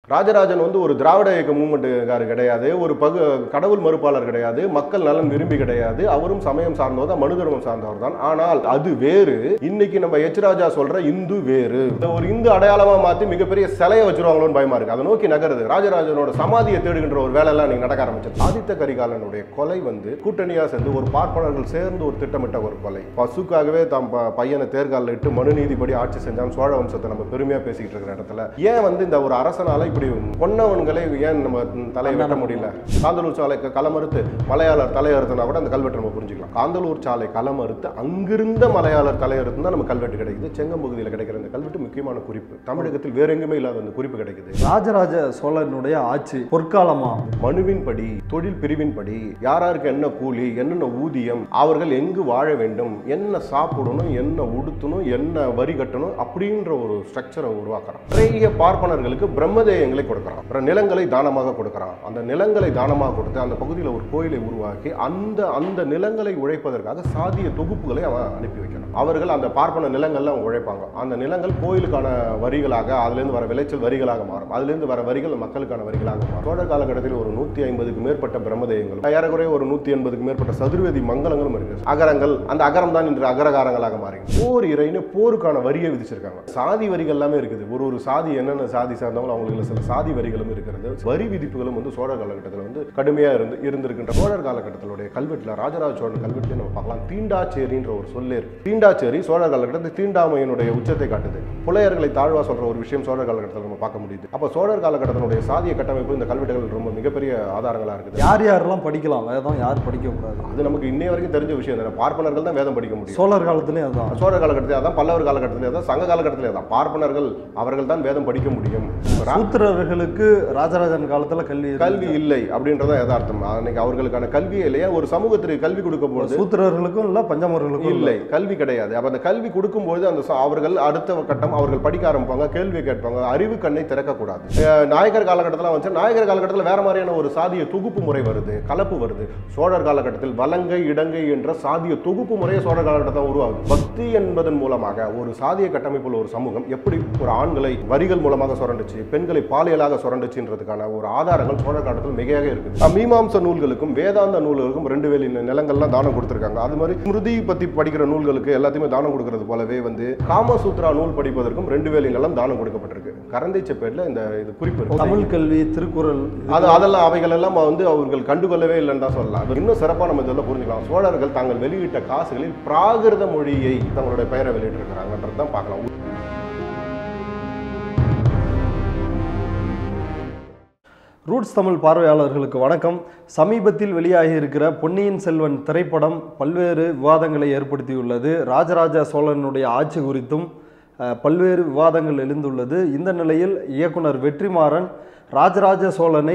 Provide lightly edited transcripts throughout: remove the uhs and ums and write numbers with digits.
ராஜராஜன் வந்து ஒரு திராவிட இயக்க மூவ்மெண்ட்டுக்காரு கிடையாது, ஒரு கடவுள் மறுப்பாளர் கிடையாது, மக்கள் நலன் விரும்பி கிடையாது. அவரும் சமயம் சார்ந்தவர் தான், மனு தர்மம் சார்ந்தவர் தான். ஆனால் அது வேறு. இன்னைக்கு நம்ம எச் ராஜா சொல்ற இந்து வேறு. ஒரு இந்து அடையாளமா மாத்தி மிகப்பெரிய சிலையை வச்சிருவாங்களோன்னு பயமா இருக்கு. அதை நோக்கி நகருது. ராஜராஜனோட சமாதியை தேடுகின்ற ஒரு வேலை எல்லாம் நீங்க நடக்க ஆரம்பிச்சு. ஆதித்த கரிகாலனுடைய கொலை வந்து கூட்டணியா சேர்ந்து ஒரு பார்ப்பனர்கள் சேர்ந்து ஒரு திட்டமிட்ட ஒரு கொலை. பசுக்காகவே தாம் பையனை தேர்காலில் இட்டு மனு நீதிப்படி ஆட்சி செஞ்சான் சோழ வம்சத்தை நம்ம பெருமையா பேசிக்கிட்டு இருக்கிற இடத்துல ஏன் வந்து இந்த ஒரு அரசனால இப்படி கொன்னவன்களை ஏன் நம்ம தலையை வெட்ட முடியல? காந்தலூர் சாலை களமறுத்து மலையாளர் தலையறுத்துனா கூட அந்த கல்வெட்டு நம்ம புரிஞ்சுக்கலாம். காந்தலூர் சாலை களமறுத்து அங்கிருந்த மலையாளர் தலையறுத்து தான் நம்ம கல்வெட்டு கிடைக்குது. செங்கம்பகுதியில் கிடைக்கிற இந்த கல்வெட்டு முக்கியமான குறிப்பு. தமிழகத்தில் வேற எங்குமே இல்லாத அந்த குறிப்பு கிடைக்குது. ராஜராஜ சோழனுடைய ஆட்சி பொற்காலமா? மனுவின் படி, தொழில் பிரிவின் படி, யாராருக்கு என்ன கூலி, என்னென்ன ஊதியம், அவர்கள் எங்கு வாழ வேண்டும், என்ன சாப்பிடணும், என்ன உடுத்தணும், என்ன வரி கட்டணும் அப்படின்ற ஒரு ஸ்ட்ரக்சரை உருவாக்குறான். நிறைய பார்ப்பனர்களுக்கு பிரம்மதேயங்களை கொடுக்குறான், நிலங்களை தானமாக கொடுக்குறான். அந்த நிலங்களை தானமாக கொடுத்து அந்த பகுதியில் ஒரு கோயிலை உருவாக்கி அந்த நிலங்களை உழைப்பதற்காக சாதிய தொகுப்புகளை அவன் அனுப்பி வைக்கிறான். அவர்கள் அந்த பார்ப்பன நிலங்கள்ல அவங்க உழைப்பாங்க. அந்த நிலங்கள் கோயிலுக்கான வரிகளாக, அதுலேருந்து வர விளைச்சல் வரிகளாக மாறும். அதுலேருந்து வர வரிகள் மக்களுக்கான வரிகளாக மாறும். சோழ காலகட்டத்தில் ஒரு 150க்கு மேற்பட்ட பிரம்மதேயங்களும் ஏறக்குறைய ஒரு 180க்கு மேற்பட்ட சதுர்வேதி மங்கலங்களும் இருக்கு. அகரங்கள், அந்த அகரம் தான் இன்று அகரகாரங்களாக மாறி போர் இறைன்னு போருக்கான வரியை விதிச்சிருக்காங்க. சாதி வரிகள் எல்லாமே இருக்குது. ஒரு சாதி என்னென்ன சாதி சார்ந்தவங்க அவங்களுக்கு சில சாதி வரிகளும் இருக்கிறது. வரி விதிப்புகளும் வந்து சோழர் காலகட்டத்தில் வந்து கடுமையா இருந்திருக்கின்ற சோழர் காலகட்டத்திலுடைய கல்வெட்டுல, ராஜராஜ சோழன் கல்வெட்டுல நம்ம பார்க்கலாம், தீண்டாச்சேரின்ற ஒரு சொல்லே இருக்கு. தீண்டாச்சேரி சோழர் காலகட்டத்தில் தீண்டாமையினுடைய உச்சத்தை காட்டுது. புலையர்களை தாழ்வா சொல்ற ஒரு விஷயம் சோழர் காலகட்டத்தில் நம்ம பார்க்க முடியுது. அப்ப சோழர் காலகட்டத்தினுடைய சாதிய கட்டமைப்பு இந்த கல்வெட்டுகள் ரொம்ப மிகப்பெரிய ஆதாரங்களா இருக்குது. யார் யாரெல்லாம் படிக்கலாம் வேதம், யார் படிக்க கூடாது, அது நமக்கு இன்னைய வரைக்கும் தெரிஞ்ச விஷயம் தானே. பார்ப்பனர்கள் தான் வேதம் படிக்க முடியும். சோழர் காலத்திலே அதான், சோழர் காலகட்டத்திலே அதான், பல்லவர் காலகட்டத்திலே அதான், சங்க காலகட்டத்திலே தான். பார்ப்பனர்கள் அவர்கள் தான் வேதம் படிக்க முடியும். சூத்திரர்களுக்கு ராஜராஜன் காலத்துல கல்வி இல்லை அப்படின்றத யதார்த்தம். அன்னைக்கு அவர்களுக்கான கல்வியே இல்லையா. ஒரு சமூகத்திற்கு கல்வி கொடுக்கும் போது சூத்திரர்களுக்கும் இல்ல, பஞ்சமர்களுக்கும் இல்லை, கல்வி கிடையாது. அப்ப அந்த கல்வி கொடுக்கும்போது அந்த அவர்கள் அடுத்த கட்டம் அவர்கள் படிக்க ஆரம்பிப்பாங்க, கேள்வி கேட்பாங்க, அறிவு கண்ணை திறக்கக்கூடாது. நாயக்கர் காலகட்டத்தில் வந்து, நாயக்கர் காலகட்டத்தில் வேற மாதிரியான ஒரு சாதிய தொகுப்பு முறை வருது, கலப்பு வருது. சோழர் காலகட்டத்தில் வலங்கை இடங்கை என்ற சாதிய தொகுப்பு முறையை சோழர் காலகட்டத்தில் உருவாகுது. பக்தி என்பதன் மூலமாக ஒரு சாதிய கட்டமைப்புள்ள ஒரு சமூகம் எப்படி ஒரு ஆண்களை வரிகள் மூலமாக சுரண்டுச்சு, பெண்களை பாலியலாக சுரண்டுச்சுன்றதுக்கான ஒரு ஆதாரங்கள் சோழர் காலத்தில் மிகையாக இருக்குது. மீமாம்ச நூல்களுக்கும் வேதாந்த நூல்களுக்கும் 2 வேலி நிலங்கள்லாம் தானம் கொடுத்திருக்காங்க. அது மாதிரி ஸ்மிருதி பத்தி படிக்கிற நூல்களுக்கு எல்லாத்தையுமே தானம் கொடுக்கறது போலவே வந்து காமசூத்ரா நூல் படிப்பதற்கும் 2 வேலி நிலம் தானம் கொடுக்கப்பட்டிருக்கு. கரந்தை செப்பேட்ல இந்த இது குறிப்பு. தமிழ் கல்வி, திருக்குறள், அதெல்லாம் அவைகள் எல்லாம் வந்து அவர்கள் கண்டுகொள்ளவே இல்லைன்னு தான் சொல்லலாம். இன்னும் சிறப்பாக நம்ம இதெல்லாம் புரிஞ்சுக்கலாம். சோழர்கள் தாங்கள் வெளியிட்ட காசுகளில் பிராகிருத மொழியை தங்களுடைய பெயரை வெளியிட்டிருக்கிறாங்கன்றது தான் பார்க்கலாம். ரூட்ஸ் தமிழ் பார்வையாளர்களுக்கு வணக்கம். சமீபத்தில் வெளியாகி இருக்கிற பொன்னியின் செல்வன் திரைப்படம் பல்வேறு விவாதங்களை ஏற்படுத்தியுள்ளது. ராஜராஜ சோழனுடைய ஆட்சி குறித்தும் பல்வேறு விவாதங்கள் எழுந்துள்ளது. இந்த நிலையில் இயக்குனர் வெற்றிமாறன் ராஜராஜ சோழனை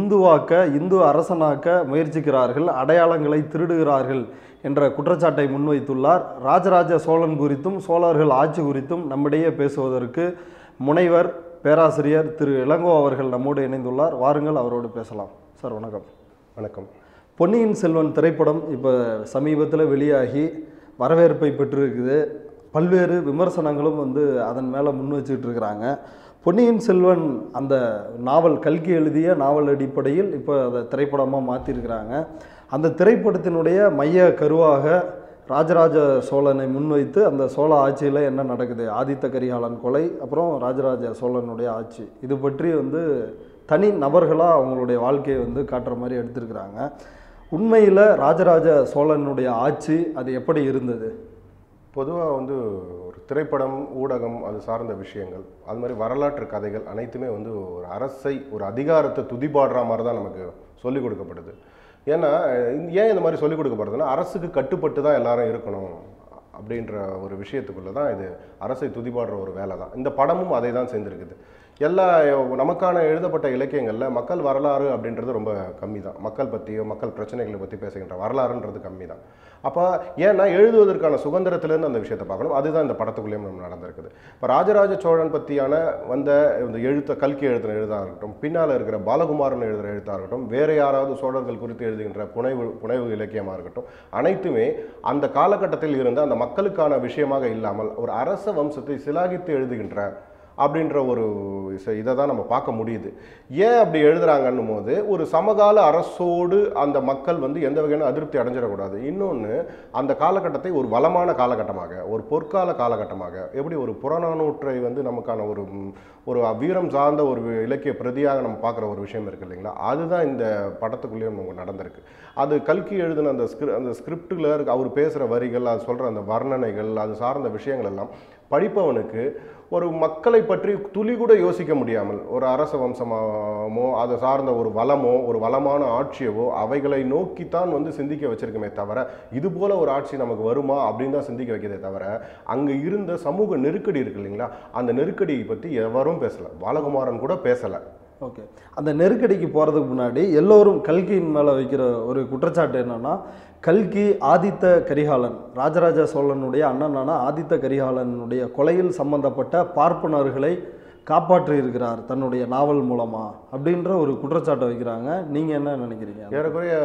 இந்து அரசனாக்க முயற்சிக்கிறார்கள், அடையாளங்களை திருடுகிறார்கள் என்ற குற்றச்சாட்டை முன்வைத்துள்ளார். ராஜராஜ சோழன் குறித்தும் சோழர்கள் ஆட்சி குறித்தும் நம்மிடையே பேசுவதற்கு முனைவர் பேராசிரியர் திரு இளங்கோ அவர்கள் நம்மோடு இணைந்துள்ளார். வாருங்கள், அவரோடு பேசலாம். சார் வணக்கம். வணக்கம். பொன்னியின் செல்வன் திரைப்படம் இப்போ சமீபத்தில் வெளியாகி வரவேற்பை பெற்றிருக்குது. பல்வேறு விமர்சனங்களும் வந்து அதன் மேலே முன் வச்சுக்கிட்டு இருக்கிறாங்க. பொன்னியின் செல்வன் அந்த நாவல், கல்கி எழுதிய நாவல் அடிப்படையில் இப்போ அதை திரைப்படமாக மாற்றிருக்கிறாங்க. அந்த திரைப்படத்தினுடைய மைய கருவாக ராஜராஜ சோழனை முன்வைத்து அந்த சோழ ஆட்சியில் என்ன நடக்குது, ஆதித்த கரிகாலன் கொலை, அப்புறம் ராஜராஜ சோழனுடைய ஆட்சி, இது பற்றி வந்து தனி நபர்களாக அவங்களுடைய வாழ்க்கையை வந்து காட்டுற மாதிரி எடுத்திருக்கிறாங்க. உண்மையில் ராஜராஜ சோழனுடைய ஆட்சி அது எப்படி இருந்தது? பொதுவாக வந்து ஒரு திரைப்படம், ஊடகம், அது சார்ந்த விஷயங்கள், அது மாதிரி வரலாற்று கதைகள் அனைத்துமே வந்து ஒரு அரசை, ஒரு அதிகாரத்தை துதிபாடுற மாதிரி தான் நமக்கு சொல்லிக் கொடுக்கப்படுது. ஏன்னா ஏன் இந்த மாதிரி சொல்லிக் கொடுக்கப்படுதுன்னா, அரசுக்கு கட்டுப்பட்டு தான் எல்லாரும் இருக்கணும் அப்படின்ற ஒரு விஷயத்துக்குள்ளே தான் இது அரசை துதிபாடுற ஒரு வேலை தான். இந்த படமும் அதை தான் செஞ்சுருக்குது. எல்லா நமக்கான எழுதப்பட்ட இலக்கியங்களில் மக்கள் வரலாறு அப்படின்றது ரொம்ப கம்மி தான். மக்கள் பற்றியோ மக்கள் பிரச்சனைகளை பற்றி பேசுகின்ற வரலாறுன்றது கம்மி தான். அப்போ ஏன்னா எழுதுவதற்கான சுதந்திரத்திலேருந்து அந்த விஷயத்தை பார்க்கணும். அதுதான் இந்த படத்துக்குள்ளேயும் நம்ம நடந்திருக்குது. இப்போ ராஜராஜ சோழன் பற்றியான இந்த கல்கி எழுதுகிற எழுதாக இருக்கட்டும், பின்னால் இருக்கிற பாலகுமாரன் எழுதுகிற எழுத்தாக இருக்கட்டும், வேறு யாராவது சோழர்கள் குறித்து எழுதுகின்ற புனைவு இலக்கியமாக இருக்கட்டும், அனைத்துமே அந்த காலகட்டத்தில் இருந்த அந்த மக்களுக்கான விஷயமாக இல்லாமல் ஒரு அரச வம்சத்தை சிலாகித்து எழுதுகின்ற அப்படின்ற ஒரு இதை தான் நம்ம பார்க்க முடியுது. ஏன் அப்படி எழுதுறாங்கன்னும் போது ஒரு சமகால அரசோடு அந்த மக்கள் வந்து எந்த வகையான அதிருப்தி அடைஞ்சிடக்கூடாது. இன்னொன்று, அந்த காலகட்டத்தை ஒரு வளமான காலகட்டமாக, ஒரு பொற்கால காலகட்டமாக, எப்படி ஒரு புறநானூற்றை வந்து நமக்கான ஒரு ஒரு வீரம் சார்ந்த ஒரு இலக்கிய பிரதியாக நம்ம பார்க்குற ஒரு விஷயம் இருக்குது இல்லைங்களா, அதுதான் இந்த படத்துக்குள்ளேயும் நமக்கு நடந்திருக்கு. அது கல்கி எழுதின அந்த ஸ்கிரிப்டில் அவர் பேசுகிற வரிகள், அது சொல்கிற அந்த வர்ணனைகள், அது சார்ந்த விஷயங்கள் எல்லாம் படிப்பவனுக்கு ஒரு மக்களை பற்றி துளி கூட யோசிக்க முடியாமல், ஒரு அரச வம்சமோ அதை சார்ந்த ஒரு வளமோ ஒரு வளமான ஆட்சியவோ அவைகளை நோக்கித்தான் வந்து சிந்திக்க வச்சிருக்குமே தவிர, இது போல ஒரு ஆட்சி நமக்கு வருமா அப்படின்னு தான் சிந்திக்க வைக்கிறதே தவிர, அங்கே இருந்த சமூக நெருக்கடி இருக்கு இல்லைங்களா, அந்த நெருக்கடியை பற்றி எவரும் பேசலை. பாலகுமாரன் கூட பேசலை. ஓகே, அந்த நெருக்கடிக்கு போகிறதுக்கு முன்னாடி எல்லோரும் கல்கியின் மேலே வைக்கிற ஒரு குற்றச்சாட்டு என்னென்னா, கல்கி ஆதித்த கரிகாலன், ராஜராஜ சோழனுடைய அண்ணனான ஆதித்த கரிகாலனுடைய கொலையில் சம்பந்தப்பட்ட பார்ப்பனர்களை காப்பாற்றி இருக்கிறார் தன்னுடைய நாவல் மூலமா அப்படின்ற ஒரு குற்றச்சாட்டை வைக்கிறாங்க. நீங்கள் என்ன நினைக்கிறீங்க? ஏறக்குறைய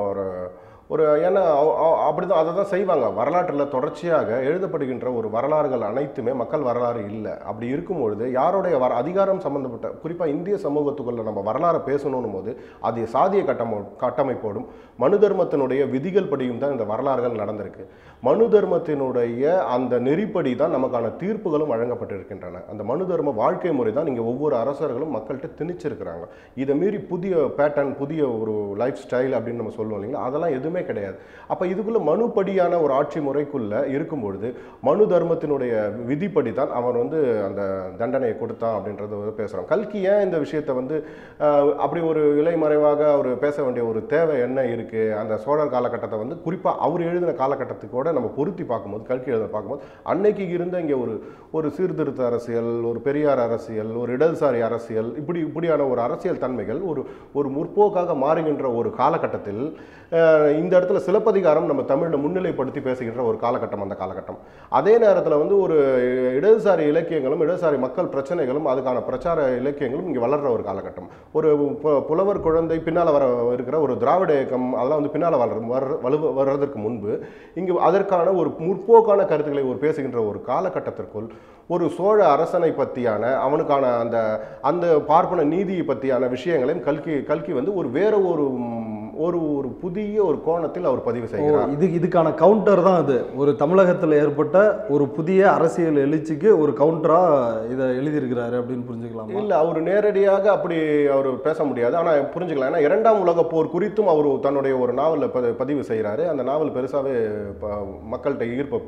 ஒரு ஏன்னா அப்படிதான் அதை தான் செய்வாங்க. வரலாற்றில் தொடர்ச்சியாக எழுதப்படுகின்ற ஒரு வரலாறுகள் அனைத்துமே மக்கள் வரலாறு இல்லை. அப்படி இருக்கும்பொழுது யாருடைய அதிகாரம் சம்பந்தப்பட்ட, குறிப்பாக இந்திய சமூகத்துக்குள்ள நம்ம வரலாறு பேசணும் போது அது சாதிய கட்டமைப்போடும் மனு தர்மத்தினுடைய விதிகள் படியும் தான் இந்த வரலாறுகள் நடந்திருக்கு. மனு தர்மத்தினுடைய அந்த நெறிப்படி தான் நமக்கான தீர்ப்புகளும் வழங்கப்பட்டிருக்கின்றன. அந்த மனு தர்ம வாழ்க்கை முறை தான் இங்கே ஒவ்வொரு அரசர்களும் மக்கள்கிட்ட திணிச்சிருக்கிறாங்க. இதை மீறி புதிய பேட்டர்ன், புதிய ஒரு லைஃப் ஸ்டைல் அப்படின்னு நம்ம சொல்லுவோம் இல்லைங்களா, அதெல்லாம் எதுவுமே கிடையாது. அப்போ இதுக்குள்ள மனுப்படியான ஒரு ஆட்சி முறைக்குள்ள இருக்கும்பொழுது மனு தர்மத்தினுடைய விதிப்படி தான் அவன் வந்து அந்த தண்டனையை கொடுத்தான் அப்படின்றத பேசுகிறான். கல்கி ஏன் இந்த விஷயத்தை வந்து அப்படி ஒரு இலைமறைவாக அவர் பேச வேண்டிய ஒரு தேவை என்ன இருக்குது? அந்த சோழர் காலகட்டத்தை வந்து குறிப்பாக அவர் எழுதின காலகட்டத்துக்கூட நம்ம பொருத்தி பார்க்கும்போது, கல்கி எழுத பார்க்கும்போது அன்னைக்கு இருந்த இங்கே ஒரு சீர்திருத்த அரசியல், ஒரு பெரியார் அரசியல், ஒரு இடதுசாரி அரசியல், இப்படியான ஒரு அரசியல் தன்மைகள் ஒரு முற்போக்காக மாறுகின்ற ஒரு காலகட்டத்தில் இந்த இடத்துல சிலப்பதிகாரம் நம்ம தமிழில் முன்னிலைப்படுத்தி பேசுகின்ற ஒரு காலகட்டம் அந்த காலகட்டம். அதே நேரத்தில் வந்து ஒரு இடதுசாரி இலக்கியங்களும் இடதுசாரி மக்கள் பிரச்சனைகளும் அதுக்கான பிரச்சார இலக்கியங்களும் இங்கே வளர்கிற ஒரு காலகட்டம். ஒரு புலவர் குழந்தை பின்னால் வர இருக்கிற ஒரு திராவிட இயக்கம் அதெல்லாம் வந்து பின்னால் வர்றதற்கு முன்பு இங்கு அதற்கான ஒரு முற்போக்கான கருத்துக்களை ஒரு பேசுகின்ற ஒரு காலகட்டத்திற்குள் ஒரு சோழ அரசனை பற்றியான அவனுக்கான அந்த பார்ப்பன நீதியை பற்றியான விஷயங்களையும் கல்கி வந்து ஒரு வேற ஒரு புதிய ஒரு கோணத்தில் அவர் பதிவு செய்கிறார். இதுக்கான கவுண்டர் தான் அது. ஒரு தமிழகத்தில் ஏற்பட்ட ஒரு புதிய அரசியல் எழுச்சிக்கு ஒரு கவுண்டரா இதை எழுதியிருக்கிறாரு அப்படின்னு புரிஞ்சுக்கலாம். இல்லை, அவர் நேரடியாக அப்படி அவர் பேச முடியாது, ஆனால் புரிஞ்சுக்கலாம். ஏன்னா இரண்டாம் உலக போர் குறித்தும் அவர் தன்னுடைய ஒரு நாவலில் பதிவு செய்கிறாரு. அந்த நாவல் பெருசாகவே மக்கள்கிட்ட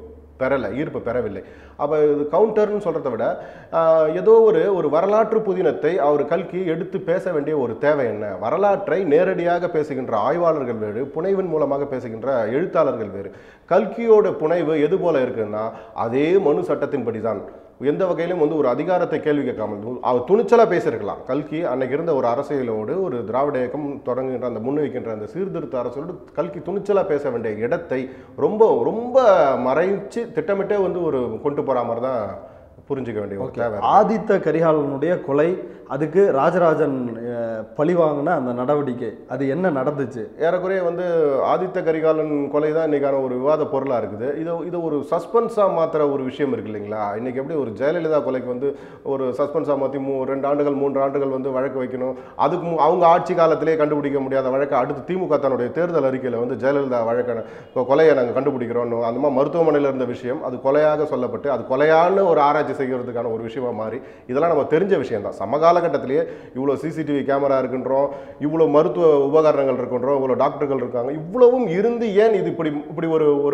ஈர்ப்பு பெறவில்லை. அப்போ இது கவுண்டர்னு சொல்கிறத விட ஏதோ ஒரு வரலாற்று புதினத்தை அவர் கல்கி எடுத்து பேச வேண்டிய ஒரு தேவை என்ன? வரலாற்றை நேரடியாக பேசுகின்ற ஆய்வாளர்கள் வேறு, புனைவின் மூலமாக பேசுகின்ற எழுத்தாளர்கள் வேறு. கல்கியோட புனைவு எது போல இருக்குன்னா, அதே மனு சட்டத்தின்படி தான். எந்த வகையிலும் வந்து ஒரு அதிகாரத்தை கேள்வி கேட்காமல் அவர் துணிச்சலாக பேசியிருக்கலாம். கல்கி அன்னைக்கு இருந்த ஒரு அரசியலோடு ஒரு திராவிட இயக்கம் தொடங்குகின்ற அந்த முன்வைக்கின்ற அந்த சீர்திருத்த அரசோடு கல்கி துணிச்சலாக பேச வேண்டிய இடத்தை ரொம்ப ரொம்ப மறைச்சு திட்டமிட்டே வந்து ஒரு கொண்டு போகிற மாதிரி தான் புரிஞ்சுக்க வேண்டிய ஒரு தேவை. ஆதித்த கரிகாலனுடைய கொலை, அதுக்கு ராஜராஜன் பழிவாங்கின அந்த நடவடிக்கை, அது என்ன நடந்துச்சு? ஏறக்குறைய வந்து ஆதித்த கரிகாலன் கொலை தான் இன்றைக்கான ஒரு விவாத பொருளாக இருக்குது. இது ஒரு சஸ்பென்ஸாக மாத்திர ஒரு விஷயம் இருக்கு இல்லைங்களா. இன்றைக்கி எப்படி ஒரு ஜெயலலிதா கொலைக்கு வந்து ஒரு சஸ்பென்ஸாக மாற்றி 2 ஆண்டுகள் 3 ஆண்டுகள் வந்து வழக்கு வைக்கணும், அதுக்கு அவங்க ஆட்சி காலத்திலே கண்டுபிடிக்க முடியாத வழக்கை அடுத்து திமுக தன்னுடைய தேர்தல் அறிக்கையில் வந்து ஜெயலலிதா வழக்கான கொலையை நாங்கள் கண்டுபிடிக்கிறோம், அந்த மாதிரி மருத்துவமனையில் இருந்த விஷயம் அது கொலையாக சொல்லப்பட்டு அது கொலையான ஒரு ஆராய்ச்சி செய்கிறதுக்கான ஒரு விஷயமா மாறி, இதெல்லாம் நம்ம தெரிஞ்ச விஷயம் தான். சமகாலகட்டத்திலேயே இவ்வளோ சிசிடிவி கேமரா இருக்குன்றோம், இவ்வளோ மருத்துவ உபகரணங்கள் இருக்குன்றோம், இவ்வளோ டாக்டர்கள் இருக்காங்க, இவ்வளவும் இருந்து ஏன் இது இப்படி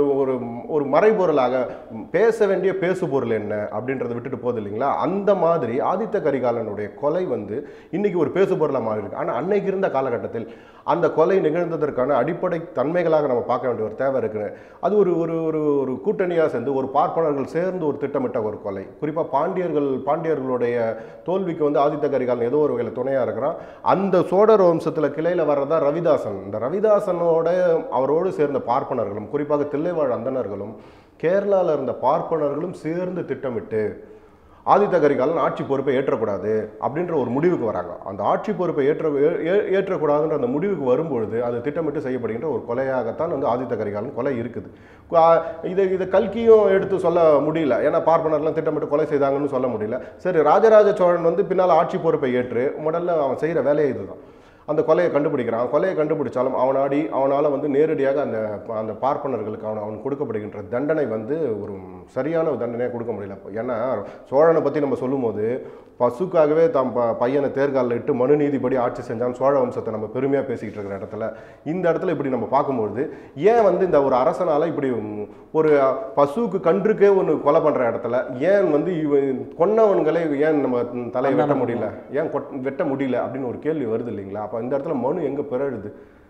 ஒரு மறைபொருளாக பேச வேண்டிய பேசுபொருள் என்ன அப்படின்றத விட்டுட்டு போகுது இல்லைங்களா. அந்த மாதிரி ஆதித்த கரிகாலனுடைய கொலை வந்து இன்னைக்கு ஒரு பேசுபொருளாக மாறி இருக்கு. ஆனால் அன்னைக்கு இருந்த காலகட்டத்தில் அந்த கொலை நிகழ்ந்ததற்கான அடிப்படை தன்மைகளாக நம்ம பார்க்க வேண்டிய ஒரு தேவை இருக்குது. அது ஒரு கூட்டணியாக சேர்ந்து ஒரு பார்ப்பனர்கள் சேர்ந்து ஒரு திட்டமிட்ட ஒரு கொலை. குறிப்பாக பாண்டியர்களுடைய தோல்விக்கு வந்து ஆதித்த கரிகாலன் ஏதோ ஒரு வகையில் துணையாக இருக்கிறான். அந்த சோழர் வம்சத்தில் கிளையில் வர்றதா ரவிதாசன். இந்த ரவிதாசனோட அவரோடு சேர்ந்த பார்ப்பனர்களும் குறிப்பாக தில்லைவாழ் அந்தணர்களும் கேரளாவில் இருந்த பார்ப்பனர்களும் சேர்ந்து திட்டமிட்டு ஆதித்த கரிகாலன் ஆட்சி பொறுப்பை ஏற்றக்கூடாது அப்படின்ற ஒரு முடிவுக்கு வராங்க. அந்த ஆட்சி பொறுப்பை ஏற்றக்கூடாதுன்ற அந்த முடிவுக்கு வரும்பொழுது அது திட்டமிட்டு செய்யப்படுகின்ற ஒரு கொலையாகத்தான் வந்து ஆதித்த கரிகாலன் கொலை இருக்குது. இதை கல்கியும் எடுத்து சொல்ல முடியல, ஏன்னா பார்ப்பனர்லாம் திட்டமிட்டு கொலை செய்தாங்கன்னு சொல்ல முடியல. சரி, ராஜராஜ சோழன் வந்து பின்னால் ஆட்சி பொறுப்பை ஏற்று முதல்ல அவன் செய்கிற வேலையை இதுதான். அந்த கொலையை கண்டுபிடிக்கிறான். கொலையை கண்டுபிடிச்சாலும் அவனால் வந்து நேரடியாக அந்த பார்ப்பனர்களுக்கு அவன் கொடுக்கப்படுகின்ற தண்டனை வந்து ஒரு சரியான தண்டனையாக கொடுக்க முடியல. ஏன்னா சோழனை பற்றி நம்ம சொல்லும்போது பசுக்காகவே பையனை தேர்காலில் இட்டு மனு நீதிப்படி ஆட்சி செஞ்சான் சோழ வம்சத்தை நம்ம பெருமையாக பேசிக்கிட்டு இருக்கிற இடத்துல இந்த இடத்துல இப்படி நம்ம பார்க்கும்போது ஏன் வந்து இந்த ஒரு அரசனால் இப்படி ஒரு பசுவுக்கு கன்றுக்கே ஒன்று கொலை பண்ணுற இடத்துல ஏன் வந்து கொன்னவன்களை ஏன் நம்ம தலையை வெட்ட முடியல, ஏன் வெட்ட முடியல அப்படின்னு ஒரு கேள்வி வருது இல்லைங்களா? அப்போ இந்த இடத்துல மனு எங்கே பிறழுது?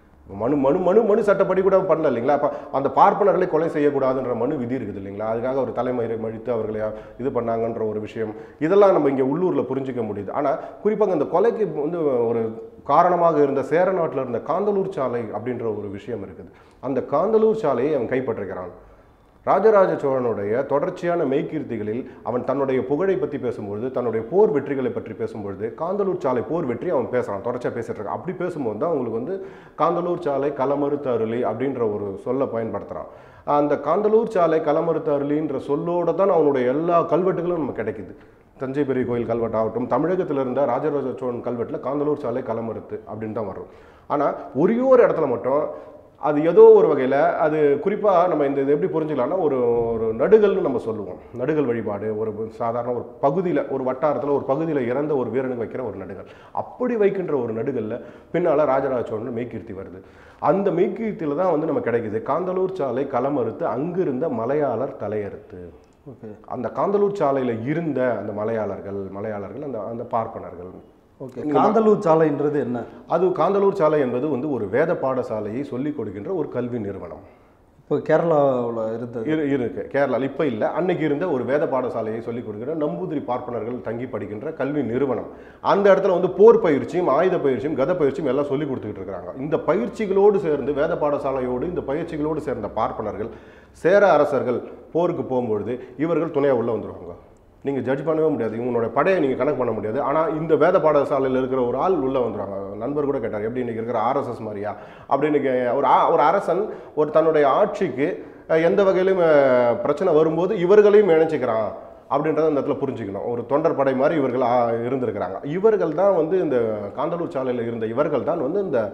மனு சட்டப்படி கூட பண்ணல இல்லைங்களா? அப்போ அந்த பார்ப்பனர்களை கொலை செய்யக்கூடாதுன்ற மனு விதி இருக்குது இல்லைங்களா? அதுக்காக ஒரு தலைமயிரை மழித்து அவர்களை இது பண்ணாங்கன்ற ஒரு விஷயம் இதெல்லாம் நம்ம இங்கே உள்ளூரில் புரிஞ்சிக்க முடியுது. ஆனால் குறிப்பாக இந்த கொலைக்கு வந்து ஒரு காரணமாக இருந்த சேர நாட்டில் இருந்த காந்தலூர் சாலை அப்படின்ற ஒரு விஷயம் இருக்குது. அந்த காந்தலூர் சாலையை அவன் கைப்பற்றுகிறான். ராஜராஜ சோழனுடைய தொடர்ச்சியான மெய்கீர்த்திகளில் அவன் தன்னுடைய புகழை பற்றி பேசும்பொழுது, தன்னுடைய போர் வெற்றிகளை பற்றி பேசும்பொழுது காந்தலூர் சாலை போர் வெற்றி அவன் பேசுகிறான், தொடர்ச்சியாக பேசிட்டு இருக்கான். அப்படி பேசும்போது தான் அவங்களுக்கு வந்து காந்தலூர் சாலை களமறுத்த அருளி அப்படின்ற ஒரு சொல்லை பயன்படுத்துகிறான். அந்த காந்தலூர் சாலை களமறுத்த அருளின்ற சொல்லோடு தான் அவனுடைய எல்லா கல்வெட்டுகளும் நமக்கு கிடைக்குது. தஞ்சை பெரிய கோயில் கல்வெட்டு ஆகட்டும், தமிழகத்தில் இருந்த ராஜராஜ சோழன் கல்வெட்டில் காந்தலூர் சாலை களமறுத்து அப்படின்னு தான் வரும். ஆனால் ஒரே ஒரு இடத்துல மட்டும் அது ஏதோ ஒரு வகையில் அது குறிப்பாக நம்ம இந்த இது எப்படி புரிஞ்சுக்கலாம்னா ஒரு நடுகல்னு நம்ம சொல்லுவோம். நடுகல் வழிபாடு ஒரு சாதாரண ஒரு பகுதியில் ஒரு வட்டாரத்தில் ஒரு பகுதியில் இறந்த ஒரு வீரனுக்கு வைக்கிற ஒரு நடுகல். அப்படி வைக்கின்ற ஒரு நடுகல்ல பின்னால் ராஜராஜ சோழன் மெய்கீர்த்தி வருது. அந்த மெய்கீர்த்தியில் தான் வந்து நம்ம கிடைக்குது காந்தலூர் சாலை களமறுத்து அங்கிருந்த மலையாளர் தலையறுத்து. அந்த காந்தலூர் சாலையில் இருந்த அந்த மலையாளர்கள் அந்த பார்ப்பனர்கள். ஓகே, காந்தலூர் சாலைன்றது என்ன? அது காந்தலூர் சாலை என்பது வந்து ஒரு வேத பாடசாலையை சொல்லிக் கொடுக்கின்ற ஒரு கல்வி நிறுவனம். இப்போ கேரளாவில் இருக்கு, கேரளாவில் இப்போ இல்லை, அன்னைக்கு இருந்த ஒரு வேத பாடசாலையை சொல்லிக் கொடுக்கிற நம்பூதிரி பார்ப்பனர்கள் தங்கி படிக்கின்ற கல்வி நிறுவனம். அந்த இடத்துல வந்து போர் பயிற்சியும் ஆயுத பயிற்சியும் கத பயிற்சியும் எல்லாம் சொல்லிக் கொடுத்துக்கிட்டு இருக்கிறாங்க. இந்த பயிற்சிகளோடு சேர்ந்து வேத பாடசாலையோடு இந்த பயிற்சிகளோடு சேர்ந்த பார்ப்பனர்கள் சேர அரசர்கள் போருக்கு போகும்பொழுது இவர்கள் துணையாக உள்ள வந்துடுவாங்க. நீங்கள் ஜட்ஜ் பண்ணவே முடியாது, இவங்களோட படையை நீங்கள் கணக்கு பண்ண முடியாது. ஆனால் இந்த வேத பாடசாலையில் இருக்கிற ஒரு ஆள் உள்ளே வந்துடுவாங்க. நண்பர் கூட கேட்டார், எப்படி இன்றைக்கி இருக்கிற ஆர்எஸ்எஸ் மாதிரியா அப்படின்னு. ஒரு அரசன் ஒரு தன்னுடைய ஆட்சிக்கு எந்த வகையிலும் பிரச்சனை வரும்போது இவர்களையும் இணைச்சிக்கிறான் அப்படின்றத இந்த இடத்துல புரிஞ்சுக்கணும். ஒரு தொண்டர் படை மாதிரி இவர்கள் இருந்திருக்கிறாங்க. இவர்கள் தான் வந்து இந்த காந்தலூர் சாலையில் இருந்த இவர்கள் தான் வந்து இந்த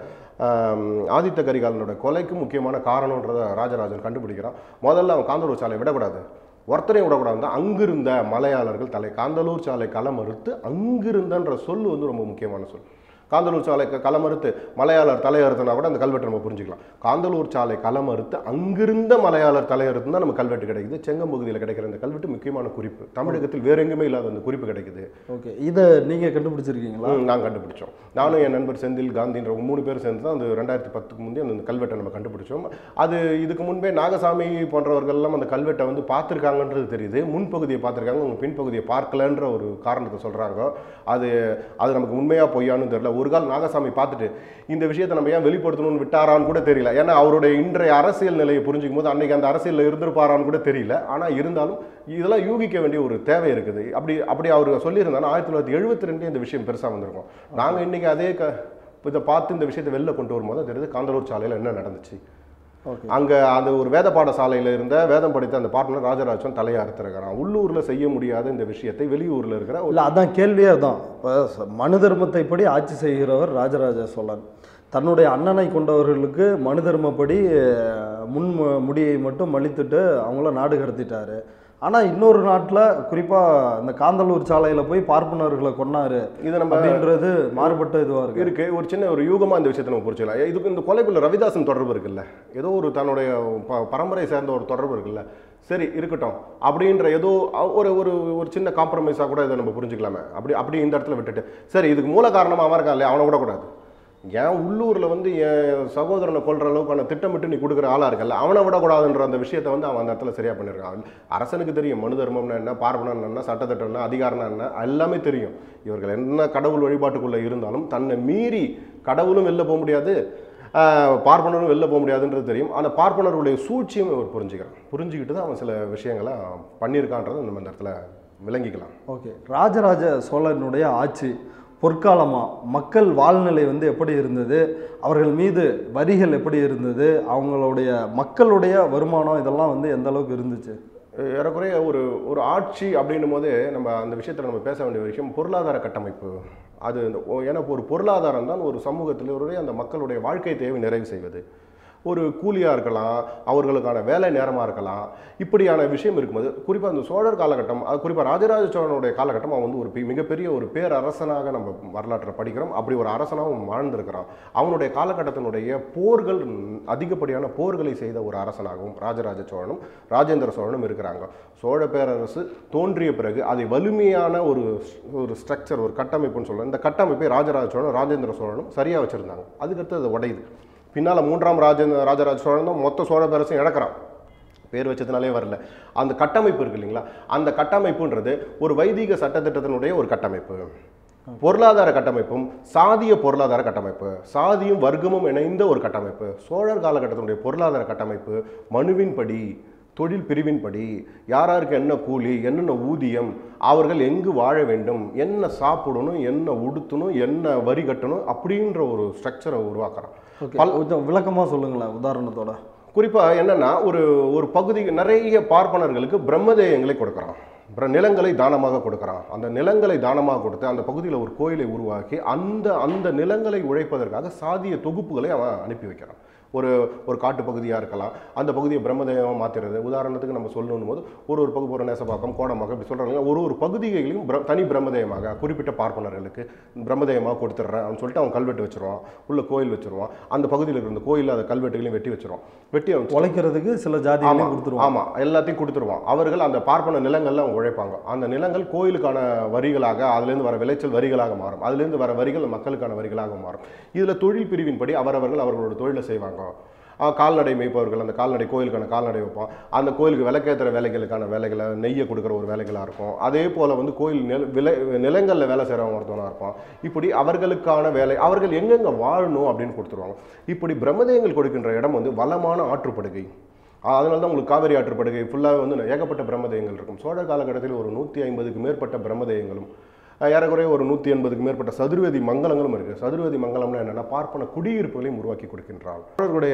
ஆதித்த கரிகாலனோட கொலைக்கு முக்கியமான காரணன்றதை ராஜராஜன் கண்டுபிடிக்கிறான். முதல்ல அவன் காந்தலூர் சாலையை விடக்கூடாது, ஒருத்தரையும் விடக்கூடாது தான் அங்கிருந்த மலையாளர்கள் காந்தலூர் சாலை களமறுத்து அங்கிருந்தன்ற சொல் வந்து ரொம்ப முக்கியமான சொல். காந்தலூர் சாலை களமறுத்து மலையாளர் தலையறுத்துனா கூட அந்த கல்வெட்டு நம்ம புரிஞ்சுக்கலாம். காந்தலூர் சாலை களமறுத்து அங்கிருந்த மலையாளர் தலையறுத்து தான் நம்ம கல்வெட்டு கிடைக்குது. செங்கம்பகுதியில் கிடைக்கிற இந்த கல்வெட்டு முக்கியமான குறிப்பு. தமிழகத்தில் வேற எங்குமே இல்லாத அந்த குறிப்பு கிடைக்குது. ஓகே, இதை நீங்கள் கண்டுபிடிச்சிருக்கீங்களா? நாங்கள் கண்டுபிடிச்சோம். நானும் என் நண்பர் செந்தில் காந்தின்ற 3 பேர் சேர்ந்து தான் அந்த 2010க்கு முந்தைய அந்த கல்வெட்டை நம்ம கண்டுபிடிச்சோம். அது இதுக்கு முன்பே நாகசாமி போன்றவர்கள்லாம் அந்த கல்வெட்டை வந்து பார்த்துருக்காங்கன்றது தெரியுது. முன்பகுதியை பார்த்துருக்காங்க, உங்கள் பின்பகுதியை பார்க்கலன்ற ஒரு காரணத்தை சொல்கிறாங்க. அது நமக்கு உண்மையாக பொய்யான்னு தெரியல. ஒரு கால் நாகசாமி பார்த்துட்டு இந்த விஷயத்தை நம்ம ஏன் வெளிப்படுத்தணும்னு விட்டாரான்னு கூட தெரியல. ஏன்னா அவருடைய இன்றைய அரசியல் நிலையை புரிஞ்சுக்கும் போது அன்னைக்கு அந்த அரசியலில் இருந்திருப்பாரான்னு கூட தெரியல. ஆனால் இருந்தாலும் இதெல்லாம் யூகிக்க வேண்டிய ஒரு தேவை இருக்குது. அப்படி அவர் சொல்லியிருந்தாலும் 1972 இந்த விஷயம் பெருசாக வந்திருக்கும். நாங்கள் இன்னைக்கு அதே இதை பார்த்து இந்த விஷயத்தை வெளில கொண்டு வரும்போது தெரியுது காந்தலூர் சாலையில் என்ன நடந்துச்சு. அங்கே அந்த ஒரு வேத பாடசாலையில் இருந்த வேதம் படித்த அந்த பார்ப்பனர் ராஜராஜன் தலையை அறுத்திருக்கிறான். உள்ளூரில் செய்ய முடியாத இந்த விஷயத்தை வெளியூரில் இருக்கிற இல்லை, அதான் கேள்வியே தான். இப்போ மனு தர்மத்தை படி ஆட்சி செய்கிறவர் ராஜராஜ சோழன் தன்னுடைய அண்ணனை கொண்டவர்களுக்கு மனு தர்மப்படி முடியை மட்டும் மலித்துட்டு அவங்கள நாடு கடத்திட்டாரு. ஆனால் இன்னொரு நாட்டில் குறிப்பாக இந்த காந்தலூர் சாலையில் போய் பார்ப்பனர்களை கொன்னாரு. இது நம்ம அப்படின்றது மாறுபட்ட இதுவாக இருக்கு. ஒரு சின்ன ஒரு யூகமாக இந்த விஷயத்தை நம்ம புரிஞ்சுக்கலாம். இதுக்கு இந்த கொலைக்குள்ள ரவிதாசன் தொடர்பு இருக்குல்ல, ஏதோ ஒரு தன்னுடைய பரம்பரை சேர்ந்த ஒரு தொடர்பு இருக்குல்ல. சரி இருக்கட்டும் அப்படின்ற ஏதோ ஒரு ஒரு ஒரு சின்ன காம்ப்ரமைஸாக கூட இதை நம்ம புரிஞ்சுக்கலாமே. அப்படி இந்த இடத்துல விட்டுட்டு சரி இதுக்கு மூல காரணமாக அவன் இருக்கான் இல்லையா, அவனை விடக்கூடாது. ஏன் உள்ளூரில் வந்து என் சகோதரனை கொள்கிற அளவுக்கான திட்டமிட்டு நீ கொடுக்குற ஆளாக இருக்கல, அவனை விடக்கூடாதுன்ற அந்த விஷயத்தை வந்து அவன் அந்த இடத்துல சரியாக பண்ணியிருக்கான். அரசனுக்கு தெரியும் மனு தர்மம்னா என்ன, பார்ப்பனம் என்ன, சட்டத்திட்டம்னா, அதிகாரம்னா என்ன, எல்லாமே தெரியும். இவர்கள் என்ன கடவுள் வழிபாட்டுக்குள்ளே இருந்தாலும் தன்னை மீறி கடவுளும் வெளில போக முடியாது, பார்ப்பனரும் வெளில போக முடியாதுன்றது தெரியும். ஆனால் பார்ப்பனருடைய சூழ்ச்சியும் அவர் புரிஞ்சுக்கிட்டு தான் அவன் சில விஷயங்களை பண்ணியிருக்கான்றதை நம்ம இந்த இடத்துல விளங்கிக்கலாம். ஓகே, ராஜராஜ சோழனுடைய ஆட்சி பொற்காலமா மக்கள் வாழ்நிலை வந்து எப்படி இருந்தது, அவர்கள் மீது வரிகள் எப்படி இருந்தது, அவங்களுடைய மக்களுடைய வருமானம் இதெல்லாம் வந்து எந்த அளவுக்கு இருந்துச்சு? ஏறக்குறைய ஒரு ஒரு ஆட்சி அப்படின்னும் போது நம்ம அந்த விஷயத்தில் நம்ம பேச வேண்டிய விஷயம் பொருளாதார கட்டமைப்பு. அது ஏன்னா ஒரு பொருளாதாரம் தான் ஒரு சமூகத்திலுடைய அந்த மக்களுடைய வாழ்க்கை தேவை நிறைவு செய்வது. ஒரு கூலியாக இருக்கலாம், அவர்களுக்கான வேலை நேரமாக இருக்கலாம், இப்படியான விஷயம் இருக்கும்போது குறிப்பாக அந்த சோழர் காலகட்டம், அது குறிப்பாக ராஜராஜ சோழனுடைய காலகட்டம் அவன் வந்து ஒரு மிகப்பெரிய ஒரு பேரரசனாக நம்ம வரலாற்றை படிக்கிறோம். அப்படி ஒரு அரசனாகவும் வாழ்ந்திருக்கிறான். அவனுடைய காலகட்டத்தினுடைய போர்கள், அதிகப்படியான போர்களை செய்த ஒரு அரசனாகவும் ராஜராஜ சோழனும் ராஜேந்திர சோழனும் இருக்கிறாங்க. சோழ பேரரசு தோன்றிய பிறகு அதை வலிமையான ஒரு ஸ்ட்ரக்சர், ஒரு கட்டமைப்புன்னு சொல்கிறேன். இந்த கட்டமைப்பை ராஜராஜ சோழனும் ராஜேந்திர சோழனும் சரியாக வச்சுருந்தாங்க. அதுக்கடுத்து அது உடையுது. பின்னால் 3ஆம் ராஜராஜ சோழன் தான் மொத்த சோழ பேரரசையும் இழக்கிறான். பேர் வச்சதுனாலே வரல. அந்த கட்டமைப்பு இருக்கு இல்லைங்களா, அந்த கட்டமைப்புன்றது ஒரு வைதிக சட்டத்திட்டத்தினுடைய ஒரு கட்டமைப்பு. பொருளாதார கட்டமைப்பும் சாதிய பொருளாதார கட்டமைப்பு, சாதியும் வர்க்கமும் இணைந்த ஒரு கட்டமைப்பு. சோழர் காலகட்டத்தினுடைய பொருளாதார கட்டமைப்பு மனுவின்படி, தொழில் பிரிவின்படி, யாராருக்கு என்ன கூலி, என்னென்ன ஊதியம், அவர்கள் எங்கு வாழ வேண்டும், என்ன சாப்பிடணும், என்ன உடுத்தணும், என்ன வரி கட்டணும், அப்படின்ற ஒரு ஸ்ட்ரக்சரை உருவாக்குறான். கொஞ்சம் விளக்கமாக சொல்லுங்களேன் உதாரணத்தோட. குறிப்பாக என்னன்னா, ஒரு பகுதி நிறைய பார்ப்பனர்களுக்கு பிரம்மதேயங்களை கொடுக்குறான், நிலங்களை தானமாக கொடுக்குறான். அந்த நிலங்களை தானமாக கொடுத்து அந்த பகுதியில் ஒரு கோயிலை உருவாக்கி அந்த நிலங்களை உழைப்பதற்காக சாதிய தொகுப்புகளை அவன் அனுப்பி வைக்கிறான். ஒரு காட்டு பகுதியாக இருக்கலாம், அந்த பகுதியை பிரம்மதேயமாக மாற்றுறது. உதாரணத்துக்கு நம்ம சொல்லணும் போது ஒரு பகுதி, ஒரு நேசப்பாக்கம், கோடமாக இப்படி சொல்கிறாங்க. ஒரு பகுதிகளையும் தனி பிரம்மதேயமாக குறிப்பிட்ட பார்ப்பனர்களுக்கு பிரம்மதேயமாக கொடுத்துட்றேன் அப்படின்னு சொல்லிட்டு அவன் கல்வெட்டு வச்சுருவான், உள்ள கோயில் வச்சுருவான். அந்த பகுதியில் இருந்த கோயில் அந்த கல்வெட்டுகளையும் வெட்டி வச்சுருவான். வெட்டி அவன் உழைக்கிறதுக்கு சில ஜாதிகளையும் கொடுத்துருவான். ஆமாம், எல்லாத்தையும் கொடுத்துருவான். அவர்கள் அந்த பார்ப்பன நிலங்கள்ல அவங்க உழைப்பாங்க. அந்த நிலங்கள் கோயிலுக்கான வரிகளாக, அதுலேருந்து வர விளைச்சல் வரிகளாக மாறும். அதுலேருந்து வர வரிகள் மக்களுக்கான வரிகளாக மாறும். இதில் தொழில் பிரிவின்படி அவரவர்கள் அவர்களோட தொழிலை செய்வாங்க. கால்நடை மேய்ப்பவர்கள் அந்த கால்நடை கோயிலுக்கான கால்நடை வைப்போம். அந்த கோயிலுக்கு விளக்கேற்றுற வேலைகளுக்கான வேலைகளை, நெய்யை கொடுக்குற ஒரு வேலைகளாக இருக்கும். அதே போல் வந்து கோயில் நிலங்களில் வேலை செய்கிறவங்க ஒருத்தவனாக இருப்பான். இப்படி அவர்களுக்கான வேலை, அவர்கள் எங்கெங்கே வாழணும் அப்படின்னு கொடுத்துருவாங்க. இப்படி பிரம்மதேயங்கள் கொடுக்கின்ற இடம் வந்து வளமான ஆற்றுப்படுகை. அதனால தான் உங்களுக்கு காவிரி ஆற்றுப்படுகை ஃபுல்லாக வந்து ஏகப்பட்ட பிரம்மதேயங்கள் இருக்கும். சோழ காலகட்டத்தில் ஒரு 150க்கு மேற்பட்ட பிரம்மதேயங்களும், ஏறக்குறைய ஒரு 180க்கு மேற்பட்ட சதுர்வேதி மங்கலங்களும் இருக்குது. சதுர்வேதி மங்கலம்னா என்னென்னா, பார்ப்பன குடியிருப்புகளையும் உருவாக்கி கொடுக்கின்றாள். சோழர்களுடைய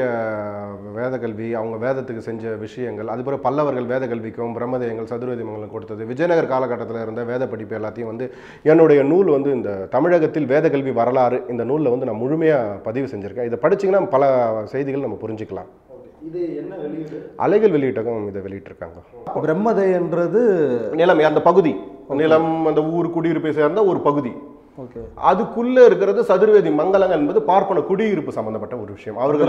வேத கல்வி, அவங்க வேதத்துக்கு செஞ்ச விஷயங்கள், அதுபோல் பல்லவர்கள் வேத கல்விக்கும் பிரம்மதேயங்கள் சதுர்வேதி மங்கலம் கொடுத்தது. விஜயநகர் காலகட்டத்தில் இருந்த வேத படிப்பு எல்லாத்தையும் வந்து என்னுடைய நூல் வந்து இந்த தமிழகத்தில் வேத கல்வி வரலாறு, இந்த நூலில் வந்து நான் முழுமையாக பதிவு செஞ்சுருக்கேன். இதை படிச்சிங்கன்னா பல செய்திகள் நம்ம புரிஞ்சுக்கலாம். இது என்ன வெளியீடு? அலைகள் வெளியிட்டகம் இதை வெளியிட்டிருக்காங்க. பிரம்மதேயன்றது நிலம், அந்த பகுதி நிலம், அந்த ஊர் குடியிருப்பை சேர்ந்த ஒரு பகுதி. ஓகே, அதுக்குள்ள இருக்கிறது சதுர்வேதி மங்கலங்கள் என்பது பார்ப்பன குடியிருப்பு சம்பந்தப்பட்ட ஒரு விஷயம். அவர்கள்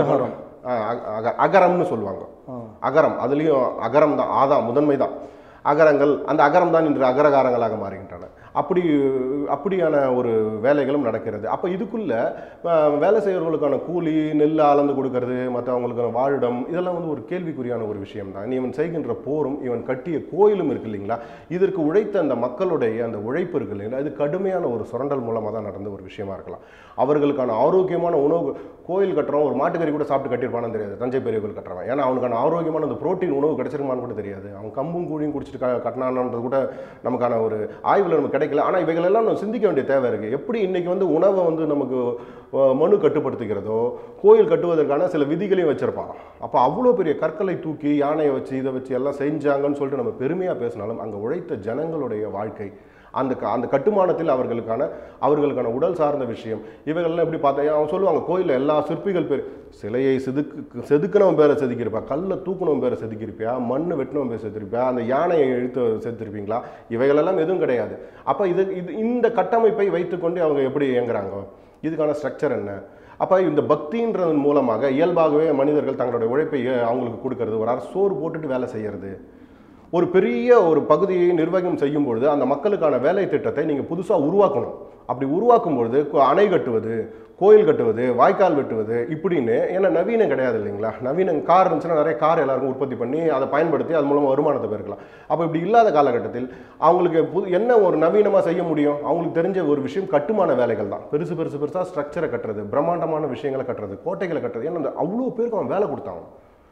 அகரம்னு சொல்லுவாங்க. அகரம், அதுலேயும் அகரம் தான், ஆதான் முதன்மை தான். அகரங்கள், அந்த அகரம் தான் இன்று அகரகாரங்களாக மாறுகின்றன. அப்படியான ஒரு வேலைகளும் நடக்கிறது. அப்போ இதுக்குள்ள வேலை செய்கிறவர்களுக்கான கூலி, நெல் அளந்து கொடுக்கறது, மற்றவங்களுக்கான வாழிடம், இதெல்லாம் வந்து ஒரு கேள்விக்குறியான ஒரு விஷயம் தான். இவன் செய்கின்ற போரும், இவன் கட்டிய கோயிலும் இருக்கு இல்லைங்களா, இதற்கு உழைத்த அந்த மக்களுடைய அந்த உழைப்பு இருக்கு இல்லைங்களா, இது கடுமையான ஒரு சுரண்டல் மூலமாக தான் நடந்த ஒரு விஷயமா இருக்கலாம். அவர்களுக்கான ஆரோக்கியமான உணவு, கோயில் கட்டுறோம், ஒரு மாட்டுக்கறி கூட சாப்பிட்டு கட்டியிருப்பானு தெரியாது தஞ்சை பெரிய கோயில் கட்டுறவன். ஏன்னா அவனுக்கான ஆரோக்கியமான அந்த புரோட்டீன் உணவு கிடைச்சிருமான்னு கூட தெரியாது. அவன் கம்பும் கூழியும் குடிச்சிட்டு கட்டினான்றது கூட நமக்கான ஒரு ஆய்வில் நமக்கு கிடைக்கல. ஆனால் இவைகளெல்லாம் நம்ம சிந்திக்க வேண்டிய தேவை இருக்குது. எப்படி இன்றைக்கி வந்து உணவை வந்து நமக்கு மனு கட்டுப்படுத்துகிறதோ, கோயில் கட்டுவதற்கான சில விதிகளையும் வச்சுருப்பான். அப்போ அவ்வளோ பெரிய கற்களை தூக்கி யானையை வச்சு இதை வச்சு எல்லாம் செஞ்சாங்கன்னு சொல்லிட்டு நம்ம பெருமையாக பேசினாலும் அங்கே உழைத்த ஜனங்களுடைய வாழ்க்கை, அந்த கட்டுமானத்தில் அவர்களுக்கான உடல் சார்ந்த விஷயம், இவைகள்லாம் எப்படி பார்த்தா அவன் சொல்லுவாங்க, கோயிலில் எல்லா சிற்பிகள் பேர், சிலையை செதுக்கினவன் பேரை செதுக்கியிருப்பா, கல்லை தூக்கினவன் பேரை செதுக்கியிருப்பியா, மண் வெட்டினவன் பேரை செதுக்கிருப்பியா, அந்த யானையை இழுத்து செதுக்கிருப்பீங்களா, இவைகளெல்லாம் எதுவும் கிடையாது. அப்போ இந்த கட்டமைப்பை வைத்துக்கொண்டு அவங்க எப்படி இயங்குறாங்க, இதுக்கான ஸ்ட்ரக்சர் என்ன? அப்போ இந்த பக்தின்றதன் மூலமாக இயல்பாகவே மனிதர்கள் தங்களுடைய உழைப்பை அவங்களுக்கு கொடுக்கறது, ஒரு சோறு போட்டுட்டு வேலை செய்கிறது, ஒரு பெரிய ஒரு பகுதியை நிர்வாகம் செய்யும் பொழுது அந்த மக்களுக்கான வேலை திட்டத்தை நீங்கள் புதுசாக உருவாக்கணும். அப்படி உருவாக்கும் பொழுது அணை கட்டுவது, கோயில் கட்டுவது, வாய்க்கால் வெட்டுவது இப்படின்னு, ஏன்னா நவீனம் கிடையாது இல்லைங்களா. நவீனம் கார் இருந்துச்சுன்னா நிறைய கார் எல்லாருக்கும் உற்பத்தி பண்ணி அதை பயன்படுத்தி அது மூலமாக வருமானத்தை பெருக்கலாம். அப்போ இப்படி இல்லாத காலகட்டத்தில் அவங்களுக்கு என்ன ஒரு நவீனமாக செய்ய முடியும்? அவங்களுக்கு தெரிஞ்ச ஒரு விஷயம் கட்டுமான வேலைகள் தான். பெருசாக ஸ்ட்ரக்சரை கட்டுறது, பிரம்மாண்டமான விஷயங்களை கட்டுறது, கோட்டைகளை கட்டுறது. ஏன்னா அவ்வளோ பேருக்கு அவன் வேலை கொடுத்தாங்க.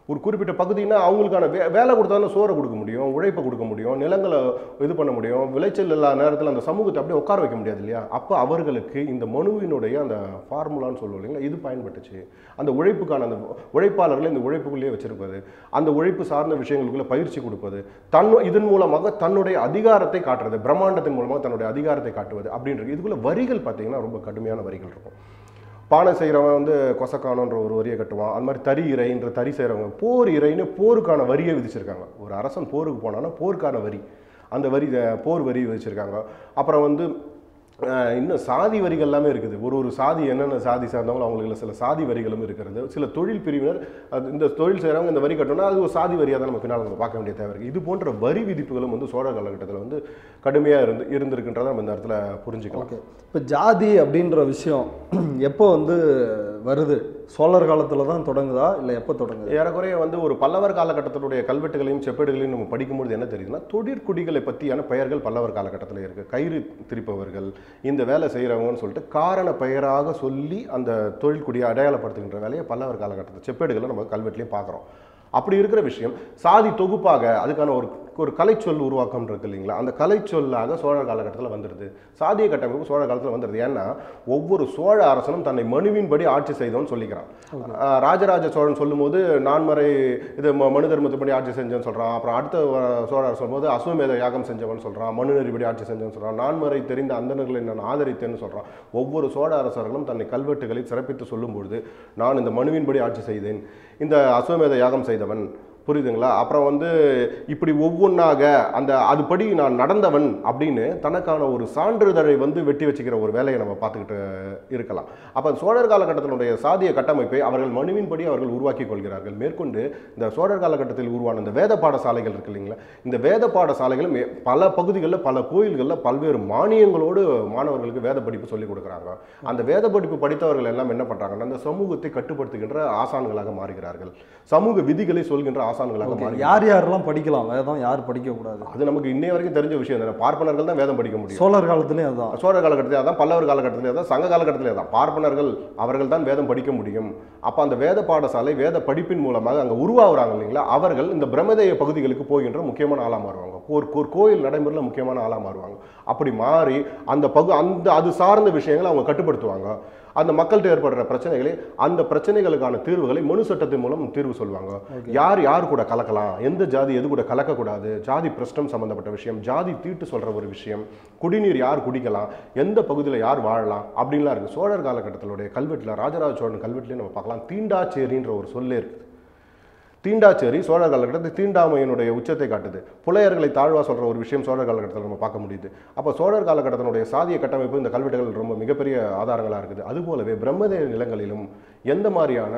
ஒரு குறிப்பிட்ட பகுதினா அவங்களுக்கான வேலை கொடுத்தாலும் சோறை கொடுக்க முடியும், உழைப்பை கொடுக்க முடியும், நிலங்களை இது பண்ண முடியும். விளைச்சல் இல்லாத நேரத்தில் அந்த சமூகத்தை அப்படியே உட்கார வைக்க முடியாது இல்லையா? அப்போ அவர்களுக்கு இந்த மனுவினுடைய அந்த ஃபார்முலான்னு சொல்லுவோம் இல்லைங்களா, இது பயன்பட்டுச்சு. அந்த உழைப்புக்கான அந்த உழைப்பாளர்களை இந்த உழைப்புக்குள்ளேயே வச்சிருப்பது, அந்த உழைப்பு சார்ந்த விஷயங்களுக்குள்ள பயிற்சி கொடுப்பது, இதன் மூலமாக தன்னுடைய அதிகாரத்தை காட்டுறது, பிரம்மாண்டத்தின் மூலமாக தன்னுடைய அதிகாரத்தை காட்டுவது அப்படின்றது. இதுக்குள்ள வரிகள் பார்த்தீங்கன்னா ரொம்ப கடுமையான வரிகள் இருக்கும். பானை செய்கிறவன் வந்து கொசக்கானன்ற ஒரு வரியை கட்டுவான். அந்த மாதிரி தறி இறைன்ற தறி செய்கிறவங்க போர் இறைன்னு போருக்கான வரியை விதிச்சிருக்காங்க. ஒரு அரசன் போருக்கு போனான்னா போருக்கான வரி, அந்த வரி போர் வரி விதிச்சிருக்காங்க. அப்புறம் வந்து இன்னும் சாதி வரிகள் எல்லாமே இருக்குது. ஒரு சாதி என்னென்ன சாதி சார்ந்தவங்களும் அவங்களுக்கு சில சாதி வரிகளும் இருக்கிறது. சில தொழில் பிரிவினர் இந்த தொழில் செய்கிறவங்க இந்த வரி கட்டணும்னா அது ஒரு சாதி வரியாக தான் நம்ம பின்னால் நம்ம பார்க்க வேண்டிய தேவை இருக்குது. இது போன்ற வரி விதிப்புகளும் வந்து சோழ காலகட்டத்தில் வந்து கடுமையாக இருந்திருக்குன்றதை நம்ம இந்த இடத்துல புரிஞ்சுக்கலாம். இப்போ ஜாதி அப்படின்ற விஷயம் எப்போ வந்து வருது? சோழர் காலத்தில் தான் தொடங்குதா இல்லை எப்போ தொடங்குது? ஏறக்குறைய வந்து ஒரு பல்லவர் காலகட்டத்தினுடைய கல்வெட்டுகளையும் செப்பேடுகளையும் நம்ம படிக்கும்போது என்ன தெரியுதுன்னா, தொழிற்குடிகளை பற்றியான பெயர்கள் பல்லவர் காலகட்டத்தில் இருக்குது. கயிறு திரிப்பவர்கள், இந்த வேலை செய்கிறவங்கன்னு சொல்லிட்டு காரண பெயராக சொல்லி அந்த தொழிற்குடியை அடையாளப்படுத்துகின்ற வேலையை பல்லவர் காலகட்டத்தில் செப்பேடுகளை நம்ம கல்வெட்டுலையும் பார்க்குறோம். அப்படி இருக்கிற விஷயம் சாதி தொகுப்பாக அதுக்கான ஒரு கலைச்சொல் உருவாக்கம் இருக்கு இல்லைங்களா, அந்த கலைச்சொல்லாக சோழர் காலகட்டத்தில் வந்துடுது. சாதிய கட்டமைப்பு சோழர் காலத்தில் வந்துடுது. ஏன்னா ஒவ்வொரு சோழ அரசனும் தன்னை மனுவின்படி ஆட்சி செய்தவன் சொல்லிக்கிறான். ராஜராஜ சோழன் சொல்லும்போது நான்மறை இது மனு தர்மத்துப்படி ஆட்சி செஞ்சவன் சொல்கிறான். அப்புறம் அடுத்த சோழ அரசு சொல்லும்போது அஸ்வமேத யாகம் செஞ்சவன் சொல்கிறான், மனு நெறிப்படி ஆட்சி செஞ்சவன் சொல்கிறான், நான்மறை தெரிந்த அந்தணர்களை நான் ஆதரித்தேன்னு சொல்கிறான். ஒவ்வொரு சோழ அரசர்களும் தன்னை கல்வெட்டுகளை சிறப்பித்து சொல்லும்பொழுது நான் இந்த மனுவின்படி ஆட்சி செய்தேன், இந்த அஸ்வமேத யாகம் செய்தவன், புரியுதுங்களா? அப்புறம் வந்து இப்படி ஒவ்வொன்றாக அந்த அதுபடி நான் நடந்தவன் அப்படின்னு தனக்கான ஒரு சான்றிதழை வந்து வெட்டி வச்சுக்கிற ஒரு வேலையை நம்ம பார்த்துக்கிட்டு இருக்கலாம். அப்போ சோழர் காலகட்டத்தினுடைய சாதிய கட்டமைப்பை அவர்கள் மனுவின்படி அவர்கள் உருவாக்கி கொள்கிறார்கள். மேற்கொண்டு இந்த சோழர் காலகட்டத்தில் உருவான இந்த வேத பாடசாலைகள் இருக்கு இல்லைங்களா, இந்த வேத பாடசாலைகளும் பல பகுதிகளில் பல கோயில்களில் பல்வேறு மானியங்களோடு மாணவர்களுக்கு வேத படிப்பு சொல்லிக் கொடுக்குறாங்க. அந்த வேத படிப்பு படித்தவர்கள் எல்லாம் என்ன பண்ணுறாங்கன்னா, அந்த சமூகத்தை கட்டுப்படுத்துகின்ற ஆசான்களாக மாறுகிறார்கள், சமூக விதிகளை சொல்கின்ற யார் யாரெல்லாம் படிக்கலாம் வேதம், யார் படிக்க கூடாது, அது நமக்கு இன்னைய வரைக்கும் தெரிஞ்ச விஷயம் தானே. பார்ப்பனர்கள் தான் வேதம் படிக்க முடியும். சோழர் காலத்திலே அதான், சோழர் காலகட்டத்திலே அதான், பல்லவர் காலகட்டத்திலே அதான், சங்க காலகட்டத்திலே தான். பார்ப்பனர்கள் அவர்கள் தான் வேதம் படிக்க முடியும். அப்போ அந்த வேத பாடசாலை வேத படிப்பின் மூலமாக அங்கே உருவாகுறாங்க இல்லைங்களா, அவர்கள் இந்த பிரம்மதேய பகுதிகளுக்கு போகின்ற முக்கியமான ஆளாக மாறுவாங்க. ஒரு கோயில் நடைமுறையில் முக்கியமான ஆளாக மாறுவாங்க. அப்படி மாறி அந்த அது சார்ந்த விஷயங்களை அவங்க கட்டுப்படுத்துவாங்க. அந்த மக்கள்கிட்ட ஏற்படுற பிரச்சனைகளை, அந்த பிரச்சனைகளுக்கான தீர்வுகளை மனு சட்டத்தின் மூலம் தீர்வு சொல்லுவாங்க. யார் கூட கலக்கலாம், எந்த ஜாதி எது கூட கலக்கக்கூடாது, ஜாதி பிரஷ்டம் சம்பந்தப்பட்ட விஷயம், ஜாதி தீட்டு சொல்ற ஒரு விஷயம், குடிநீர் யார் குடிக்கலாம், எந்த பகுதியில் யார் வாழலாம் அப்படின்லாம் இருக்கு. சோழர் காலகட்டத்தினுடைய கல்வெட்டில், ராஜராஜ சோழன் கல்வெட்டிலையும் நம்ம பார்க்கலாம். தீண்டாச்சேரின்ற ஒரு சொல்லே இருக்குது. தீண்டாச்சேரி சோழர் காலகட்டத்தில் தீண்டாமையினுடைய உச்சத்தை காட்டுது. புலையர்களை தாழ்வா சொல்ற ஒரு விஷயம் சோழர் காலகட்டத்தில் நம்ம பார்க்க முடியுது. அப்போ சோழர் காலகட்டத்தினுடைய சாதிய கட்டமைப்பு இந்த கல்வெட்டுகள் ரொம்ப மிகப்பெரிய ஆதாரங்களாக இருக்குது. அதுபோலவே பிரம்மதேய நிலங்களிலும் எந்த மாதிரியான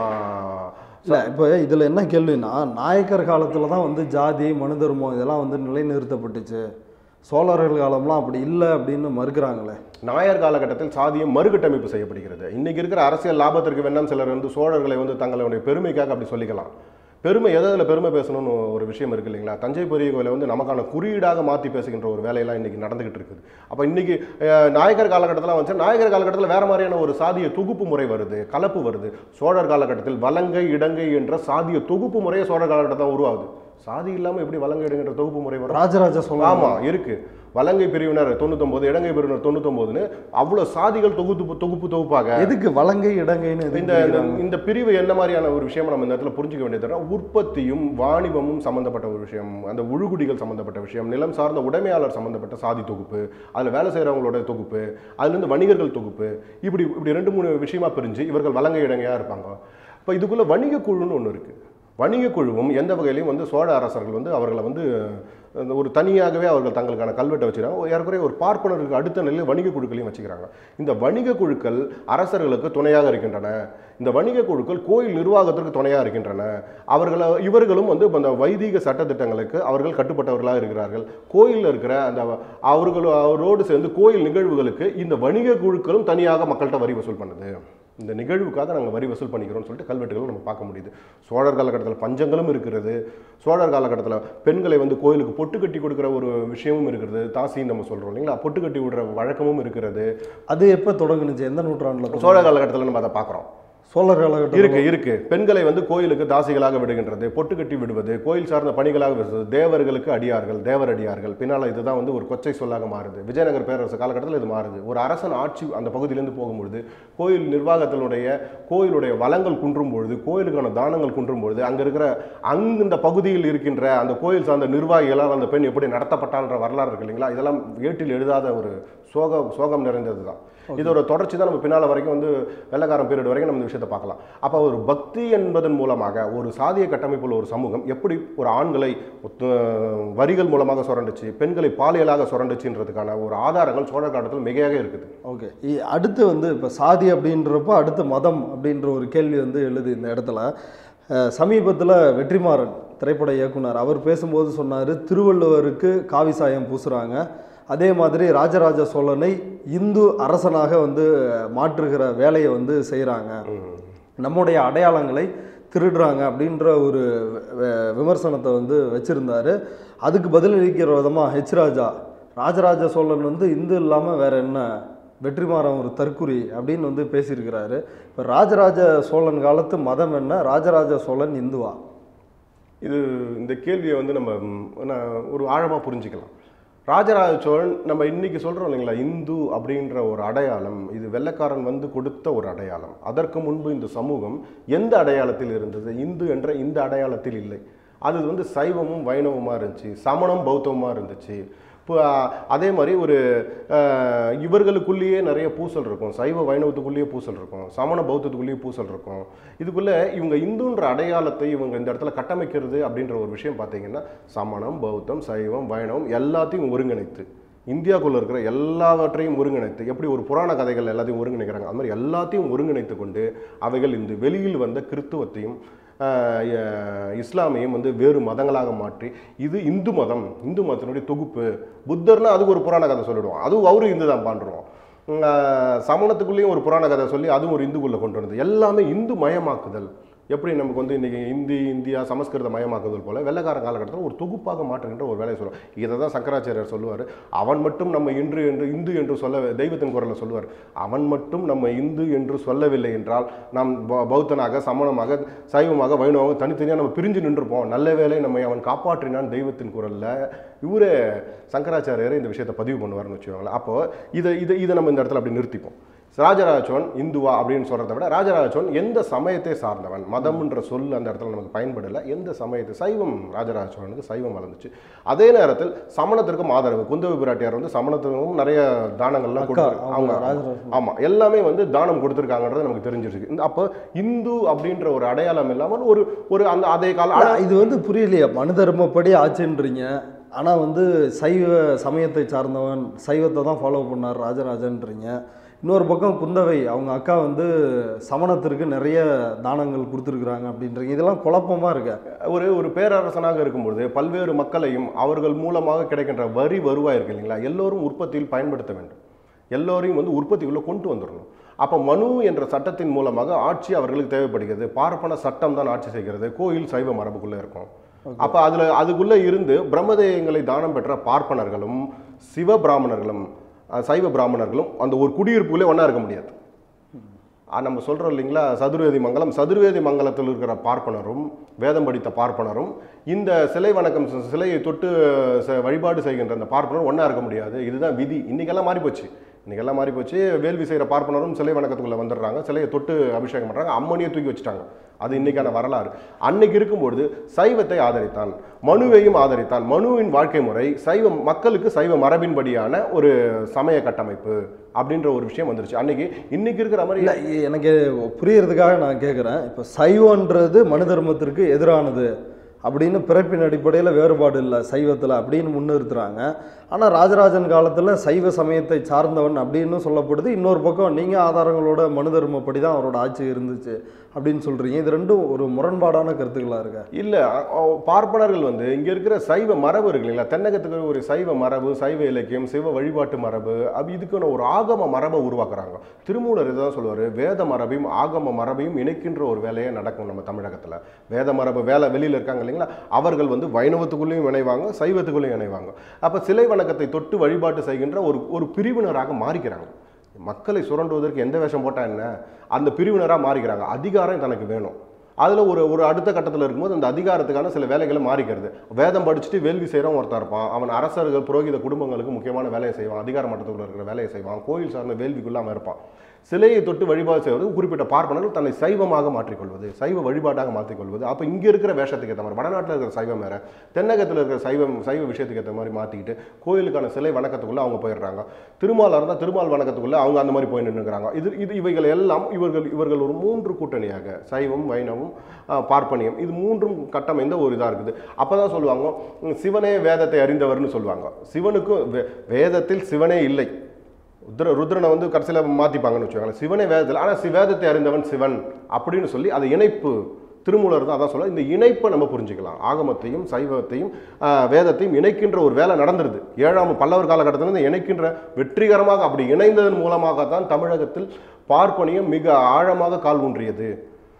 இல்லை, இப்போ இதில் என்ன கேள்வின்னா, நாயக்கர் காலத்தில் தான் வந்து ஜாதி மனு தர்மம் இதெல்லாம் வந்து நிலைநிறுத்தப்பட்டுச்சு, சோழர்கள் காலம்லாம் அப்படி இல்லை அப்படின்னு மறுக்கிறாங்களே. நாயர் காலகட்டத்தில் சாதியம் மறுகட்டமைப்பு செய்யப்படுகிறது. இன்னைக்கு இருக்கிற அரசியல் லாபத்திற்கு வேண்டாம் சிலர் வந்து சோழர்களை வந்து தங்களுடைய பெருமைக்காக அப்படி சொல்லிக்கலாம். பெருமை எதில் பெருமை பேசணும்னு ஒரு விஷயம் இருக்குது இல்லைங்களா. தஞ்சை பெரிய கோயிலை வந்து நமக்கான குறியீடாக மாற்றி பேசுகின்ற ஒரு வேலையெல்லாம் இன்றைக்கி நடந்துகிட்டு இருக்குது. அப்போ இன்றைக்கி நாயக்கர் காலகட்டத்தில் வந்து நாயக்கர் காலகட்டத்தில் வேறு மாதிரியான ஒரு சாதிய தொகுப்பு முறை வருது, கலப்பு வருது. சோழர் காலகட்டத்தில் வலங்கை இடங்கை என்ற சாதிய தொகுப்பு முறையை சோழர் காலகட்டத்தில் தான் உருவாகுது. சாதி இல்லாமல் எப்படி வலங்கை இடங்கிற தொகுப்பு முறை வரும்? ராஜராஜ சோழன் ஆமாம் இருக்குது. வலங்கை பிரிவினர் 99, இடங்கை பிரிவினர் 99ன்னு அவ்வளோ சாதிகள் தொகுப்பாக. எதுக்கு வலங்கை இடங்கைன்னு இந்த பிரிவு என்ன மாதிரியான ஒரு விஷயம் நம்ம இந்த இடத்துல புரிஞ்சுக்க வேண்டியது, உற்பத்தியும் வாணிபமும் சம்பந்தப்பட்ட ஒரு விஷயம், அந்த உழுகுடிகள் சம்பந்தப்பட்ட விஷயம், நிலம் சார்ந்த உடைமையாளர் சம்பந்தப்பட்ட சாதி தொகுப்பு, அதில் வேலை செய்கிறவங்களோட தொகுப்பு, அதுலேருந்து வணிகர்கள் தொகுப்பு, இப்படி 2-3 விஷயமா பிரிஞ்சு இவர்கள் வலங்கை இடங்கையாக இருப்பாங்க. இப்போ இதுக்குள்ளே வணிக குழுன்னு ஒன்று இருக்குது. வணிக குழுவும் எந்த வகையிலையும் வந்து சோழ அரசர்கள் வந்து அவர்களை வந்து ஒரு தனியாகவே அவர்கள் தங்களுக்கான கல்வெட்டை வச்சுக்கிறாங்க. ஏறக்குறைய ஒரு பார்ப்பனருக்கு அடுத்த நிலையில் வணிக குழுக்களையும் வச்சுக்கிறாங்க. இந்த வணிக குழுக்கள் அரசர்களுக்கு துணையாக இருக்கின்றன. இந்த வணிக குழுக்கள் கோயில் நிர்வாகத்திற்கு துணையாக இருக்கின்றன. இவர்களும் வந்து அந்த வைதிக சட்டத்திட்டங்களுக்கு அவர்கள் கட்டுப்பட்டவர்களாக இருக்கிறார்கள். கோயிலில் இருக்கிற அந்த அவரோடு சேர்ந்து கோயில் நிகழ்வுகளுக்கு இந்த வணிக குழுக்களும் தனியாக மக்கள்கிட்ட வரி வசூல் பண்ணுது. இந்த நிகழ்வுக்காக நாங்கள் வரி வசூல் பண்ணிக்கிறோம்னு சொல்லிட்டு கல்வெட்டுகளும் நம்ம பார்க்க முடியுது. சோழர் காலகட்டத்தில் பஞ்சங்களும் இருக்கிறது. சோழர் காலகட்டத்தில் பெண்களை வந்து கோயிலுக்கு பொட்டு கட்டி கொடுக்குற ஒரு விஷயமும் இருக்கிறது. தாசின்னு நம்ம சொல்கிறோம் இல்லைங்களா, பொட்டு கட்டி விடுற வழக்கமும் இருக்கிறது. அது எப்போ தொடங்குனுச்சு, எந்த நூற்றாண்டில்? சோழர் காலகட்டத்தில் நம்ம அதை பார்க்குறோம். சோழர் காலகட்டம் இருக்கு பெண்களை வந்து கோயிலுக்கு தாசிகளாக விடுகின்றது, பொட்டு கட்டி விடுவது, கோயில் சார்ந்த பணிகளாக விடுவது, தேவர்களுக்கு அடியார்கள், தேவர் அடியார்கள். பின்னால் இதுதான் வந்து ஒரு கொச்சை சொல்லாக மாறுது. விஜயநகர பேரரசு காலகட்டத்தில் இது மாறுது. ஒரு அரசன் ஆட்சி அந்த பகுதியிலிருந்து போகும்பொழுது கோயில் நிர்வாகத்தினுடைய கோயிலுடைய வளங்கள் குன்றும் பொழுது, கோயிலுக்கான தானங்கள் குன்றும் பொழுது அங்க இருக்கிற இந்த பகுதியில் இருக்கின்ற அந்த கோயில் சார்ந்த நிர்வாகிகளால் அந்த பெண் எப்படி நடத்தப்பட்டான்ற வரலாறு இருக்கு இல்லைங்களா, இதெல்லாம் ஏட்டில் எழுதாத ஒரு சோகம் நிறைந்தது தான். இதோட தொடர்ச்சி தான் நம்ம பின்னால் வரைக்கும் வந்து வெள்ளக்காரன் பீரியட் வரைக்கும் நம்ம இந்த விஷயத்தை பார்க்கலாம். அப்போ ஒரு பக்தி என்பதன் மூலமாக ஒரு சாதிய கட்டமைப்புள்ள ஒரு சமூகம் எப்படி ஒரு ஆண்களை வரிகள் மூலமாக சுரண்டுச்சு, பெண்களை பாலியலாக சுரண்டுச்சுன்றதுக்கான ஒரு ஆதாரங்கள் சோழர் காலத்தில் மிகையாக இருக்குது. ஓகே, அடுத்து வந்து இப்போ சாதி அப்படின்றப்போ அடுத்து மதம் அப்படின்ற ஒரு கேள்வி வந்து எழுது இந்த இடத்துல. சமீபத்தில் வெற்றிமாறன் திரைப்பட இயக்குனர் அவர் பேசும்போது சொன்னார், திருவள்ளுவருக்கு காவி சாயம் பூசுகிறாங்க, அதே மாதிரி ராஜராஜ சோழனை இந்து அரசனாக வந்து மாற்றுகிற வேலையை வந்து செய்கிறாங்க, நம்முடைய அடையாளங்களை திருடுறாங்க அப்படின்ற ஒரு விமர்சனத்தை வந்து வச்சுருந்தார். அதுக்கு பதிலளிக்கிற விதமாக ராஜராஜ சோழன் வந்து இந்து இல்லாமல் வேற என்ன, வெற்றிமாறன் ஒரு தற்குறி அப்படின்னு வந்து பேசியிருக்கிறாரு. இப்போ ராஜராஜ சோழன் காலத்து மதம் என்ன, ராஜராஜ சோழன் இந்துவா? இந்த கேள்வியை வந்து நம்ம ஒரு ஆழமாக புரிஞ்சுக்கலாம். ராஜராஜ சோழன் நம்ம இன்னைக்கு சொல்கிறோம் இல்லைங்களா, இந்து அப்படின்ற ஒரு அடையாளம் இது வெள்ளைக்காரன் வந்து கொடுத்த ஒரு அடையாளம். அதற்கு முன்பு இந்த சமூகம் எந்த அடையாளத்தில் இருந்தது? இந்து என்ற இந்த அடையாளத்தில் இல்லை. அது வந்து சைவமும் வைணவமாக இருந்துச்சு, சமணம் பௌத்தமாக இருந்துச்சு. இப்போ அதே மாதிரி ஒரு இவர்களுக்குள்ளேயே நிறைய பூசல் இருக்கும், சைவ வைணவத்துக்குள்ளேயே பூசல் இருக்கும், சமண பௌத்தத்துக்குள்ளேயே பூசல் இருக்கும். இதுக்குள்ளே இவங்க இந்துன்ற அடையாளத்தை இவங்க இந்த இடத்துல கட்டமைக்கிறது அப்படின்ற ஒரு விஷயம் பார்த்தீங்கன்னா, சமணம் பௌத்தம் சைவம் வைணவம் எல்லாத்தையும் ஒருங்கிணைத்து, இந்தியாவுக்குள்ளே இருக்கிற எல்லாவற்றையும் ஒருங்கிணைத்து, எப்படி ஒரு புராண கதைகள் எல்லாத்தையும் ஒருங்கிணைக்கிறாங்க அது மாதிரி எல்லாத்தையும் ஒருங்கிணைத்து கொண்டு அவைகள் இந்த வெளியில் வந்த கிறித்துவத்தையும் இஸ்லாமையும் வந்து வேறு மதங்களாக மாற்றி இது இந்து மதத்தினுடைய தொகுப்பு. புத்தர்னா அதுக்கு ஒரு புராண கதை சொல்லிடுவோம், அதுவும் அவரும் இந்து தான் பண்ணுறோம். சமணத்துக்குள்ளேயும் ஒரு புராண கதை சொல்லி அதுவும் ஒரு இந்துக்குள்ளே கொண்டு வந்தது. எல்லாமே இந்து மயமாக்குதல். எப்படி நமக்கு வந்து இன்றைக்கி இந்தியா சமஸ்கிருத மயமாக்குதல் போல் வெள்ளைக்கார காலகட்டத்தில் ஒரு தொகுப்பாக மாற்றுகின்ற ஒரு வேலையை சொல்லுவார். இதை தான் சங்கராச்சாரியார் சொல்லுவார். அவன் மட்டும் நம்ம இந்து என்று சொல்ல, தெய்வத்தின் குரலில் சொல்லுவார், அவன் மட்டும் நம்ம இந்து என்று சொல்லவில்லை என்றால் நாம் பௌத்தனாக சமணமாக சைவமாக வைணவமாக தனித்தனியாக நம்ம பிரிஞ்சு நின்றுப்போம். நல்ல வேலை நம்மை அவன் காப்பாற்றினான் தெய்வத்தின் குரலில். இவரே சங்கராச்சாரியரை இந்த விஷயத்தை பதிவு பண்ணுவார்னு வச்சுக்கோங்களேன். அப்போது இதை நம்ம இந்த இடத்துல அப்படி நிறுத்திப்போம். ராஜராஜ சோழன் இந்துவா அப்படின்னு சொல்கிறத விட ராஜராஜ சோழன் எந்த சமயத்தை சார்ந்தவன், மதம்ன்ற சொல் அந்த இடத்துல நமக்கு பயன்படலை. எந்த சமயத்தை, சைவம் ராஜராஜ சோழனுக்கு சைவம் வளர்ந்துச்சு. அதே நேரத்தில் சமணத்திற்கும் ஆதரவு, குந்தவை பிராட்டியார் வந்து சமணத்திற்கும் நிறைய தானங்கள்லாம் கொடுத்து அவங்க ஆமாம் எல்லாமே வந்து தானம் கொடுத்துருக்காங்கன்றது நமக்கு தெரிஞ்சிருக்கு. அப்போ இந்து அப்படின்ற ஒரு அடையாளம் இல்லாமல் ஒரு அந்த அதே காலம் இது வந்து புரியலையா, மனு தர்மப்படி ஆச்சுன்றீங்க, ஆனால் வந்து சைவ சமயத்தை சார்ந்தவன் சைவத்தை தான் ஃபாலோ பண்ணார் ராஜராஜன்றீங்க. இன்னொரு பக்கம் குந்தவை அவங்க அக்கா வந்து சமணத்திற்கு நிறைய தானங்கள் கொடுத்துருக்குறாங்க அப்படின்றீங்க. இதெல்லாம் குழப்பமாக இருக்கு. ஒரு பேரரசனாக இருக்கும்போது பல்வேறு மக்களையும் அவர்கள் மூலமாக கிடைக்கின்ற வரி வருவாய் இருக்கு இல்லைங்களா, எல்லோரும் உற்பத்தியில் பயன்படுத்த வேண்டும், எல்லோரையும் வந்து உற்பத்திக்குள்ளே கொண்டு வந்துடணும். அப்போ மனு என்ற சட்டத்தின் மூலமாக ஆட்சி அவர்களுக்கு தேவைப்படுகிறது. பார்ப்பன சட்டம் தான் ஆட்சி செய்கிறது. கோயில் சைவ மரபுக்குள்ளே இருக்கும். அப்போ அதுக்குள்ளே இருந்து பிரம்மதேயங்களை தானம் பெற்ற பார்ப்பனர்களும் சிவ பிராமணர்களும் சைவ பிராமணர்களும் அந்த ஒரு குடியிருப்புகளே ஒன்றா இருக்க முடியாது. நம்ம சொல்கிறோம் இல்லைங்களா, சதுர்வேதி மங்கலத்தில் இருக்கிற பார்ப்பனரும் வேதம் படித்த பார்ப்பனரும் இந்த சிலை வணக்கம் சிலையை தொட்டு வழிபாடு செய்கின்ற அந்த பார்ப்பனரும் ஒன்றா இருக்க முடியாது. இதுதான் விதி. இன்றைக்கெல்லாம் மாறி போச்சு. வேள்வி செய்கிற பார்ப்பனரும் சிலை வணக்கத்துக்குள்ளே வந்துடுறாங்க, சிலையை தொட்டு அபிஷேகம் பண்ணுறாங்க, அம்மனியை தூக்கி வச்சுட்டாங்க. அது இன்னைக்கான வரலாறு. அன்னைக்கு இருக்கும்பொழுது சைவத்தை ஆதரித்தான், மனுவையும் ஆதரித்தான். மனுவின் வாழ்க்கை முறை சைவ மக்களுக்கு சைவ மரபின்படியான ஒரு சமய கட்டமைப்பு அப்படின்ற ஒரு விஷயம் வந்துருச்சு. இன்னைக்கு இருக்கிற மாதிரி இல்லை, எனக்கு புரியறதுக்காக நான் கேட்குறேன். இப்போ சைவன்றது மனு தர்மத்திற்கு எதிரானது அப்படின்னு பிறப்பின் அடிப்படையில் வேறுபாடு இல்லை சைவத்தில் அப்படின்னு முன்னிறுத்துறாங்க. ஆனால் ராஜராஜன் காலத்தில் சைவ சமயத்தை சார்ந்தவன் அப்படின்னு சொல்லப்படுது. இன்னொரு பக்கம் நீங்கள் ஆதாரங்களோட மனு தர்மப்படி தான் அவரோட ஆட்சி இருந்துச்சு அப்படின்னு சொல்கிறீங்க. இது ரெண்டும் ஒரு முரண்பாடான கருத்துக்களாக இருக்கா? இல்லை, பார்ப்பனர்கள் வந்து இங்கே இருக்கிற சைவ மரபு இருக்கு இல்லைங்களா, தென்னகத்துக்கு ஒரு சைவ மரபு, சைவ இலக்கியம், சிவ வழிபாட்டு மரபு, இதுக்குன்னு ஒரு ஆகம மரபை உருவாக்குறாங்க. திருமூலர் இதுதான் சொல்லுவார், வேத மரபையும் ஆகம மரபையும் இணைக்கின்ற ஒரு வேலையை நடக்கும் நம்ம தமிழகத்தில். வேத மரபு வெளியில் இருக்காங்க இல்லைங்களா, அவர்கள் வந்து வைணவத்துக்குள்ளேயும் இணைவாங்க, சைவத்துக்குள்ளேயும் இணைவாங்க. அப்போ சிலை வணக்கத்தை தொட்டு வழிபாட்டு செய்கின்ற ஒரு பிரிவினராக மாறிக்கிறாங்க. மக்களை சுரண்டுவதற்கு எந்த வேஷம் போட்டால் என்ன, அந்த பிரிவினராக மாறிக்கிறாங்க. அதிகாரம் தனக்கு வேணும். அதில் ஒரு அடுத்த கட்டத்தில் இருக்கும்போது அந்த அதிகாரத்துக்கான சில வேலைகளை மாறிக்கிறது. வேதம் படிச்சுட்டு வேள்வி செய்கிறவன் ஒருத்தர் இருப்பான், அவன் அரசர்கள் புரோகித குடும்பங்களுக்கு முக்கியமான வேலையை செய்வான், அதிகார மட்டத்தில் இருக்கிற வேலையை செய்வான், கோயில் சார்ந்த வேள்விக்குள்ள அவன் இருப்பான். சிலையை தொட்டு வழிபாடு செய்வது குறிப்பிட்ட பார்ப்பனர்கள் தன்னை சைவமாக மாற்றிக்கொள்வது, சைவ வழிபாட்டாக மாற்றிக்கொள்வது. அப்போ இங்கே இருக்கிற வேஷத்துக்கு ஏற்ற மாதிரி வடநாட்டில் இருக்கிற சைவம் வேறு, தென்னகத்தில் இருக்கிற சைவ விஷயத்துக்கு ஏற்ற மாதிரி மாற்றிக்கிட்டு கோயிலுக்கான சிலை வணக்கத்துக்குள்ளே அவங்க போயிடுறாங்க. திருமாலாக இருந்தால் திருமால் வணக்கத்துக்குள்ளே அவங்க அந்த மாதிரி போய் நின்றுக்கிறாங்க. இவைகள் எல்லாம் இவர்கள் ஒரு 3 கூட்டணியாக சைவம், வைணவம், பார்ப்பனியம், இது 3ம் கட்டமைந்த ஒரு இதாக இருக்குது. அப்போ தான் சொல்லுவாங்க சிவனே வேதத்தை அறிந்தவர்னு சொல்லுவாங்க. சிவனுக்கும் வேதத்தில் சிவனே இல்லை. ருத்ரனை வந்து கடைசியில் மாற்றிப்பாங்கன்னு வச்சுக்கோங்களேன். சிவனே வேதத்தில், ஆனால் வேதத்தை அறிந்தவன் சிவன் அப்படின்னு சொல்லி அது இணைப்பு. திருமூலர் தான் அதான் சொல்ல. இந்த இணைப்பை நம்ம புரிஞ்சுக்கலாம். ஆகமத்தையும் சைவத்தையும் வேதத்தையும் இணைக்கின்ற ஒரு வேலை நடந்துருது. 7ஆம் பல்லவர் காலகட்டத்திலிருந்து இணைக்கின்ற வெற்றிகரமாக அப்படி இணைந்ததன் மூலமாகத்தான் தமிழகத்தில் பார்ப்பனியம் மிக ஆழமாக கால் ஊன்றியது.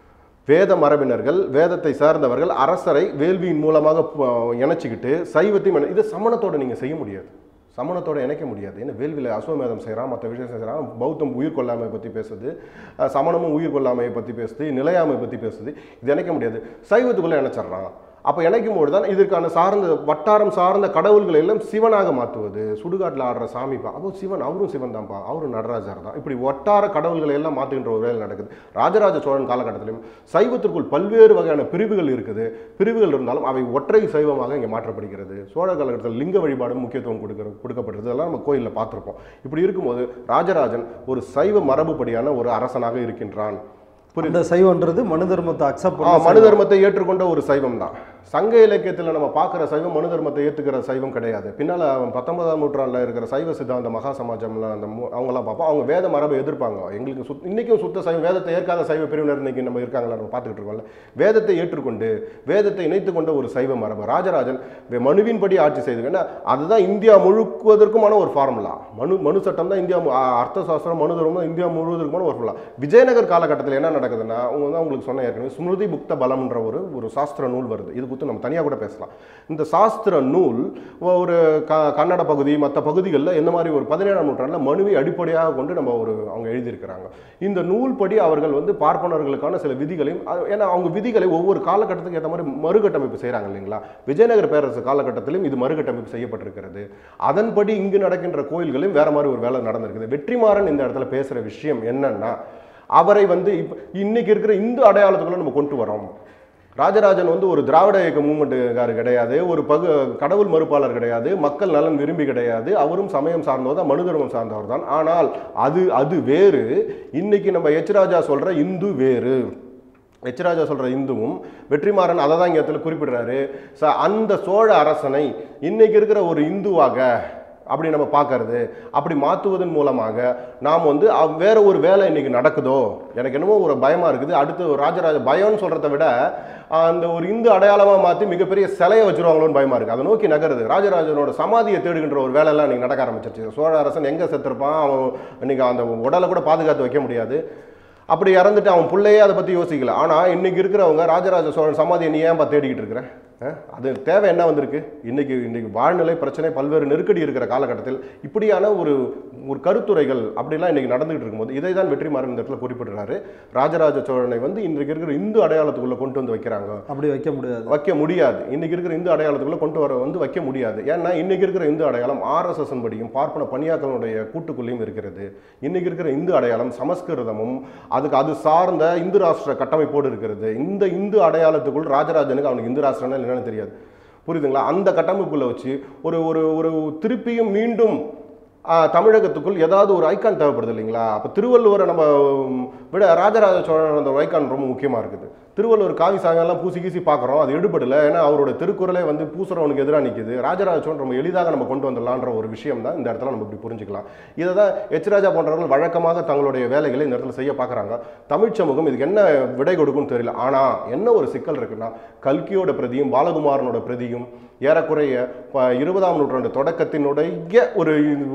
வேத மரபினர்கள், வேதத்தை சார்ந்தவர்கள் அரசரை வேள்வியின் மூலமாக இணைச்சிக்கிட்டு சைவத்தையும் இது சமணத்தோடு நீங்கள் செய்ய முடியாது, சமணத்தோடு இணைக்க முடியாது. ஏன்னா வேள்வியில் அஸ்வமேதம் செய்கிறான், மற்ற விஷயம் செய்கிறான். பௌத்தம் உயிர் கொள்ளாமையை பற்றி பேசுது, சமணமும் உயிர் கொள்ளாமையை பற்றி பேசுது, நிலையாமை பற்றி பேசுது. இது இணைக்க முடியாது. சைவத்துக்குள்ளே இணைச்சிட்றான். அப்போ இணைக்கும்போது தான் இதற்கான வட்டாரம் சார்ந்த கடவுள்களை எல்லாம் சிவனாக மாற்றுவது. சுடுகாட்டில் ஆடுற சாமிப்பா, அப்போ சிவன், அவரும் சிவன் தான்ப்பா, அவரும் நடராஜர் தான். இப்படி வட்டார கடவுள்களை எல்லாம் மாற்றுகின்ற ஒரு வேலை நடக்குது. ராஜராஜ சோழன் காலகட்டத்திலும் சைவத்திற்குள் பல்வேறு வகையான பிரிவுகள் இருக்குது. பிரிவுகள் இருந்தாலும் அவை ஒற்றை சைவமாக இங்கே மாற்றப்படுகிறது. சோழ காலகட்டத்தில் லிங்க வழிபாடு முக்கியத்துவம் கொடுக்கப்படுறது. அதெல்லாம் நம்ம கோயிலில் பார்த்துருப்போம். இப்படி இருக்கும்போது ராஜராஜன் ஒரு சைவ மரபுப்படியான ஒரு அரசனாக இருக்கின்றான். இந்த சைவம்ன்றது மனு தர்மத்தை அக்செப்ட் மனு தர்மத்தை ஏற்றுக்கொண்ட ஒரு சைவம் தான். சங்க இலக்கியத்தில் நம்ம பார்க்குற சைவம் மனு தர்மத்தை ஏற்றுக்கிற சைவம் கிடையாது. பின்னால் 19ஆம் நூற்றாண்டில் இருக்கிற சைவ சித்தாந்த மகா சமாஜம்ல அந்த அவங்களாம் பார்ப்போம். அவங்க வேத மரபை எதிர்ப்பாங்க. எங்களுக்கு இன்றைக்கும் சுத்த சைவம், வேதத்தை ஏற்காத சைவ பிரிவினர் இன்றைக்கி நம்ம இருக்காங்களா நம்ம பார்த்துக்கிட்டு இருக்கோம்ல. வேதத்தை ஏற்றுக்கொண்டு வேதத்தை இணைத்து கொண்ட ஒரு சைவ மரபு ராஜராஜன் மனுவின்படி ஆட்சி செய்து. ஏன்னா அதுதான் இந்தியா முழுக்குவதற்குமான ஒரு ஃபார்முலா. மனு சட்டம் தான் இந்தியா, அர்த்த சாஸ்திரம், மனு தர்மம் தான் இந்தியா முழுவதற்குமான ஒரு ஃபார்முலா. விஜயநகர் காலகட்டத்தில் என்ன நடக்குதுன்னா, அவங்க தான் உங்களுக்கு சொன்ன ஏற்கனவே ஸ்மிருதி புக்த பலம்ன்ற ஒரு சாஸ்திர நூல் வருது. இது குறித்து நம்ம தனியாக கூட பேசலாம். இந்த சாஸ்திர நூல் ஒரு கன்னட பகுதி, மற்ற பகுதிகளில் என்ன மாதிரி ஒரு 17ஆம் நூற்றாண்டில் மனுவை அடிப்படையாக கொண்டு அவங்க எழுதியிருக்கிறாங்க. இந்த நூல் படி அவர்கள் வந்து பார்ப்பனர்களுக்கான சில விதிகளையும், ஏன்னா அவங்க விதிகளை ஒவ்வொரு காலகட்டத்துக்கு ஏற்ற மாதிரி மறுகட்டமைப்பு செய்கிறாங்க இல்லைங்களா. விஜயநகர பேரரசு காலகட்டத்திலும் இது மறுகட்டமைப்பு செய்யப்பட்டிருக்கிறது. அதன்படி இங்கு நடக்கின்ற கோயில்களையும் வேற மாதிரி ஒரு வேலை நடந்திருக்குது. வெற்றிமாறன் இந்த இடத்துல பேசுகிற விஷயம் என்னன்னா, அவரை வந்து இன்னைக்கு இருக்கிற இந்து அடையாளத்துக்குள்ள நம்ம கொண்டு வரோம். ராஜராஜன் வந்து ஒரு திராவிட இயக்க மூவ்மெண்ட்டுக்காரர் கிடையாது, ஒரு கடவுள் மறுப்பாளர் கிடையாது, மக்கள் நலன் விரும்பி கிடையாது. அவரும் சமயம் சார்ந்தவர் தான், மனு தர்மம் சார்ந்தவர் தான். ஆனால் அது வேறு. இன்னைக்கு நம்ம எச்ராஜா சொல்ற இந்து வேறு. எச்ராஜா சொல்ற இந்துவும் வெற்றிமாறன் அதை தான் இங்கே குறிப்பிடுறாரு. அந்த சோழ அரசனை இன்னைக்கு இருக்கிற ஒரு இந்துவாக அப்படி நம்ம பார்க்கறது, அப்படி மாற்றுவதன் மூலமாக நாம் வந்து வேற ஒரு வேலை இன்னைக்கு நடக்குதோ, எனக்கு என்னமோ ஒரு பயமாக இருக்குது. அடுத்து ராஜராஜ பயம்னு சொல்கிறத விட அந்த ஒரு இந்து அடையாளமாக மாற்றி மிகப்பெரிய சிலையை வச்சுருவாங்களோன்னு பயமாக இருக்குது. அதை நோக்கி நகருது. ராஜராஜனோட சமாதியை தேடுகின்ற ஒரு வேலையெல்லாம் இன்றைக்கி நடக்க ஆரம்பிச்சிருச்சு. சோழ அரசன் எங்கே செத்துருப்பான், அவன் இன்றைக்கி அந்த உடலை கூட பாதுகாத்து வைக்க முடியாது. அப்படி இறந்துட்டு அவன் பிள்ளையே அதை பற்றி யோசிக்கல. ஆனால் இன்றைக்கி இருக்கிறவங்க ராஜராஜ சோழன் சமாதியை நீ ஏன்பா தேடிக்கிட்டு இருக்கிற, அது தேவை என்ன வந்திருக்கு? இன்னைக்கு வாழ்நிலை பிரச்சனை, பல்வேறு நெருக்கடி இருக்கிற காலகட்டத்தில் இப்படியான ஒரு கருத்துரைகள் அப்படிலாம் இன்னைக்கு நடந்துகிட்டு இருக்கும்போது இதை தான் வெற்றிமாறன் இந்த இடத்துல குறிப்பிடுறாரு. ராஜராஜ சோழனை வந்து இன்றைக்கு இருக்கிற இந்து அடையாளத்துக்குள்ள கொண்டு வந்து வைக்கிறாங்க. அப்படி வைக்க முடியாது. இன்னைக்கு இருக்கிற இந்து அடையாளத்துக்குள்ள கொண்டு வந்து வைக்க முடியாது. ஏன்னா இன்னைக்கு இருக்கிற இந்து அடையாளம் RSS படியும் பார்ப்பன பணியாக்களுடைய கூட்டுக்குள்ளேயும் இருக்கிறது. இன்னைக்கு இருக்கிற இந்து அடையாளம் சமஸ்கிருதமும் அது சார்ந்த இந்து ராஷ்டிர கட்டமைப்போடு இருக்கிறது. இந்த இந்து அடையாளத்துக்குள் ராஜராஜனுக்கு அவனுக்கு இந்து ராஷ்டிரம்னா என்னன்னு தெரியாது, புரியுதுங்களா? அந்த கட்டமைப்புக்குள்ள வச்சு ஒரு திருப்பியும் மீண்டும் தமிழகத்துக்குள் ஏதாவது ஒரு ஐக்கான் தேவைப்படுது இல்லைங்களா? அப்போ திருவள்ளுவரை நம்ம விட ராஜராஜ சோழன் அந்த ஐக்கான் ரொம்ப முக்கியமாக இருக்குது. திருவள்ளுவர் காவி சாமியெல்லாம் பூசி கீசி பார்க்குறோம், அது எடுபடலை. ஏன்னா அவரோட திருக்குறளே வந்து பூசுறவனுக்கு எதிராக நிற்கிது. ராஜராஜ சோழன் ரொம்ப எளிதாக நம்ம கொண்டு வந்துடலான்ற ஒரு விஷயம் தான் இந்த இடத்துல நம்ம இப்படி புரிஞ்சுக்கலாம். இதை தான் எச்ராஜா போன்றவர்கள் வழக்கமாக தங்களுடைய வேலைகளை இந்த இடத்துல செய்ய பார்க்குறாங்க. தமிழ் சமூகம் இதுக்கு என்ன விடை கொடுக்கும்னு தெரியல. ஆனால் என்ன ஒரு சிக்கல் இருக்குன்னா, கல்கியோட பிரதியும் பாலகுமாரனோட பிரதியும் ஏறக்குறைய 20ஆம் நூற்றாண்டு தொடக்கத்தினுடைய ஒரு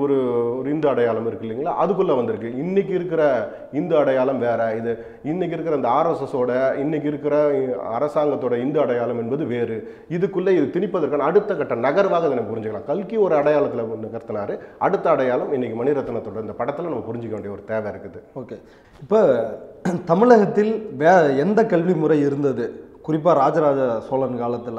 இந்து அடையாளம் இருக்கு இல்லைங்களா, அதுக்குள்ளே வந்திருக்கு. இன்னைக்கு இருக்கிற இந்து அடையாளம் வேற. இது இன்னைக்கு இருக்கிற அந்த RSSோட இன்னைக்கு இருக்கிற அரசாங்கத்தோட இந்து அடையாளம் என்பது வேறு. இதுக்குள்ளே இது திணிப்பதற்கான அடுத்த கட்ட நகர்வாக அதை நம்ம புரிஞ்சுக்கலாம். கல்கி ஒரு அடையாளத்தில் நகர்த்தினாரு, அடுத்த அடையாளம் இன்னைக்கு மணிரத்னத்தோட இந்த படத்தில் நம்ம புரிஞ்சுக்க வேண்டிய ஒரு தேவை இருக்குது. ஓகே, இப்போ தமிழகத்தில் எந்த கல்வி முறை இருந்தது குறிப்பாக ராஜராஜ சோழன் காலத்தில்?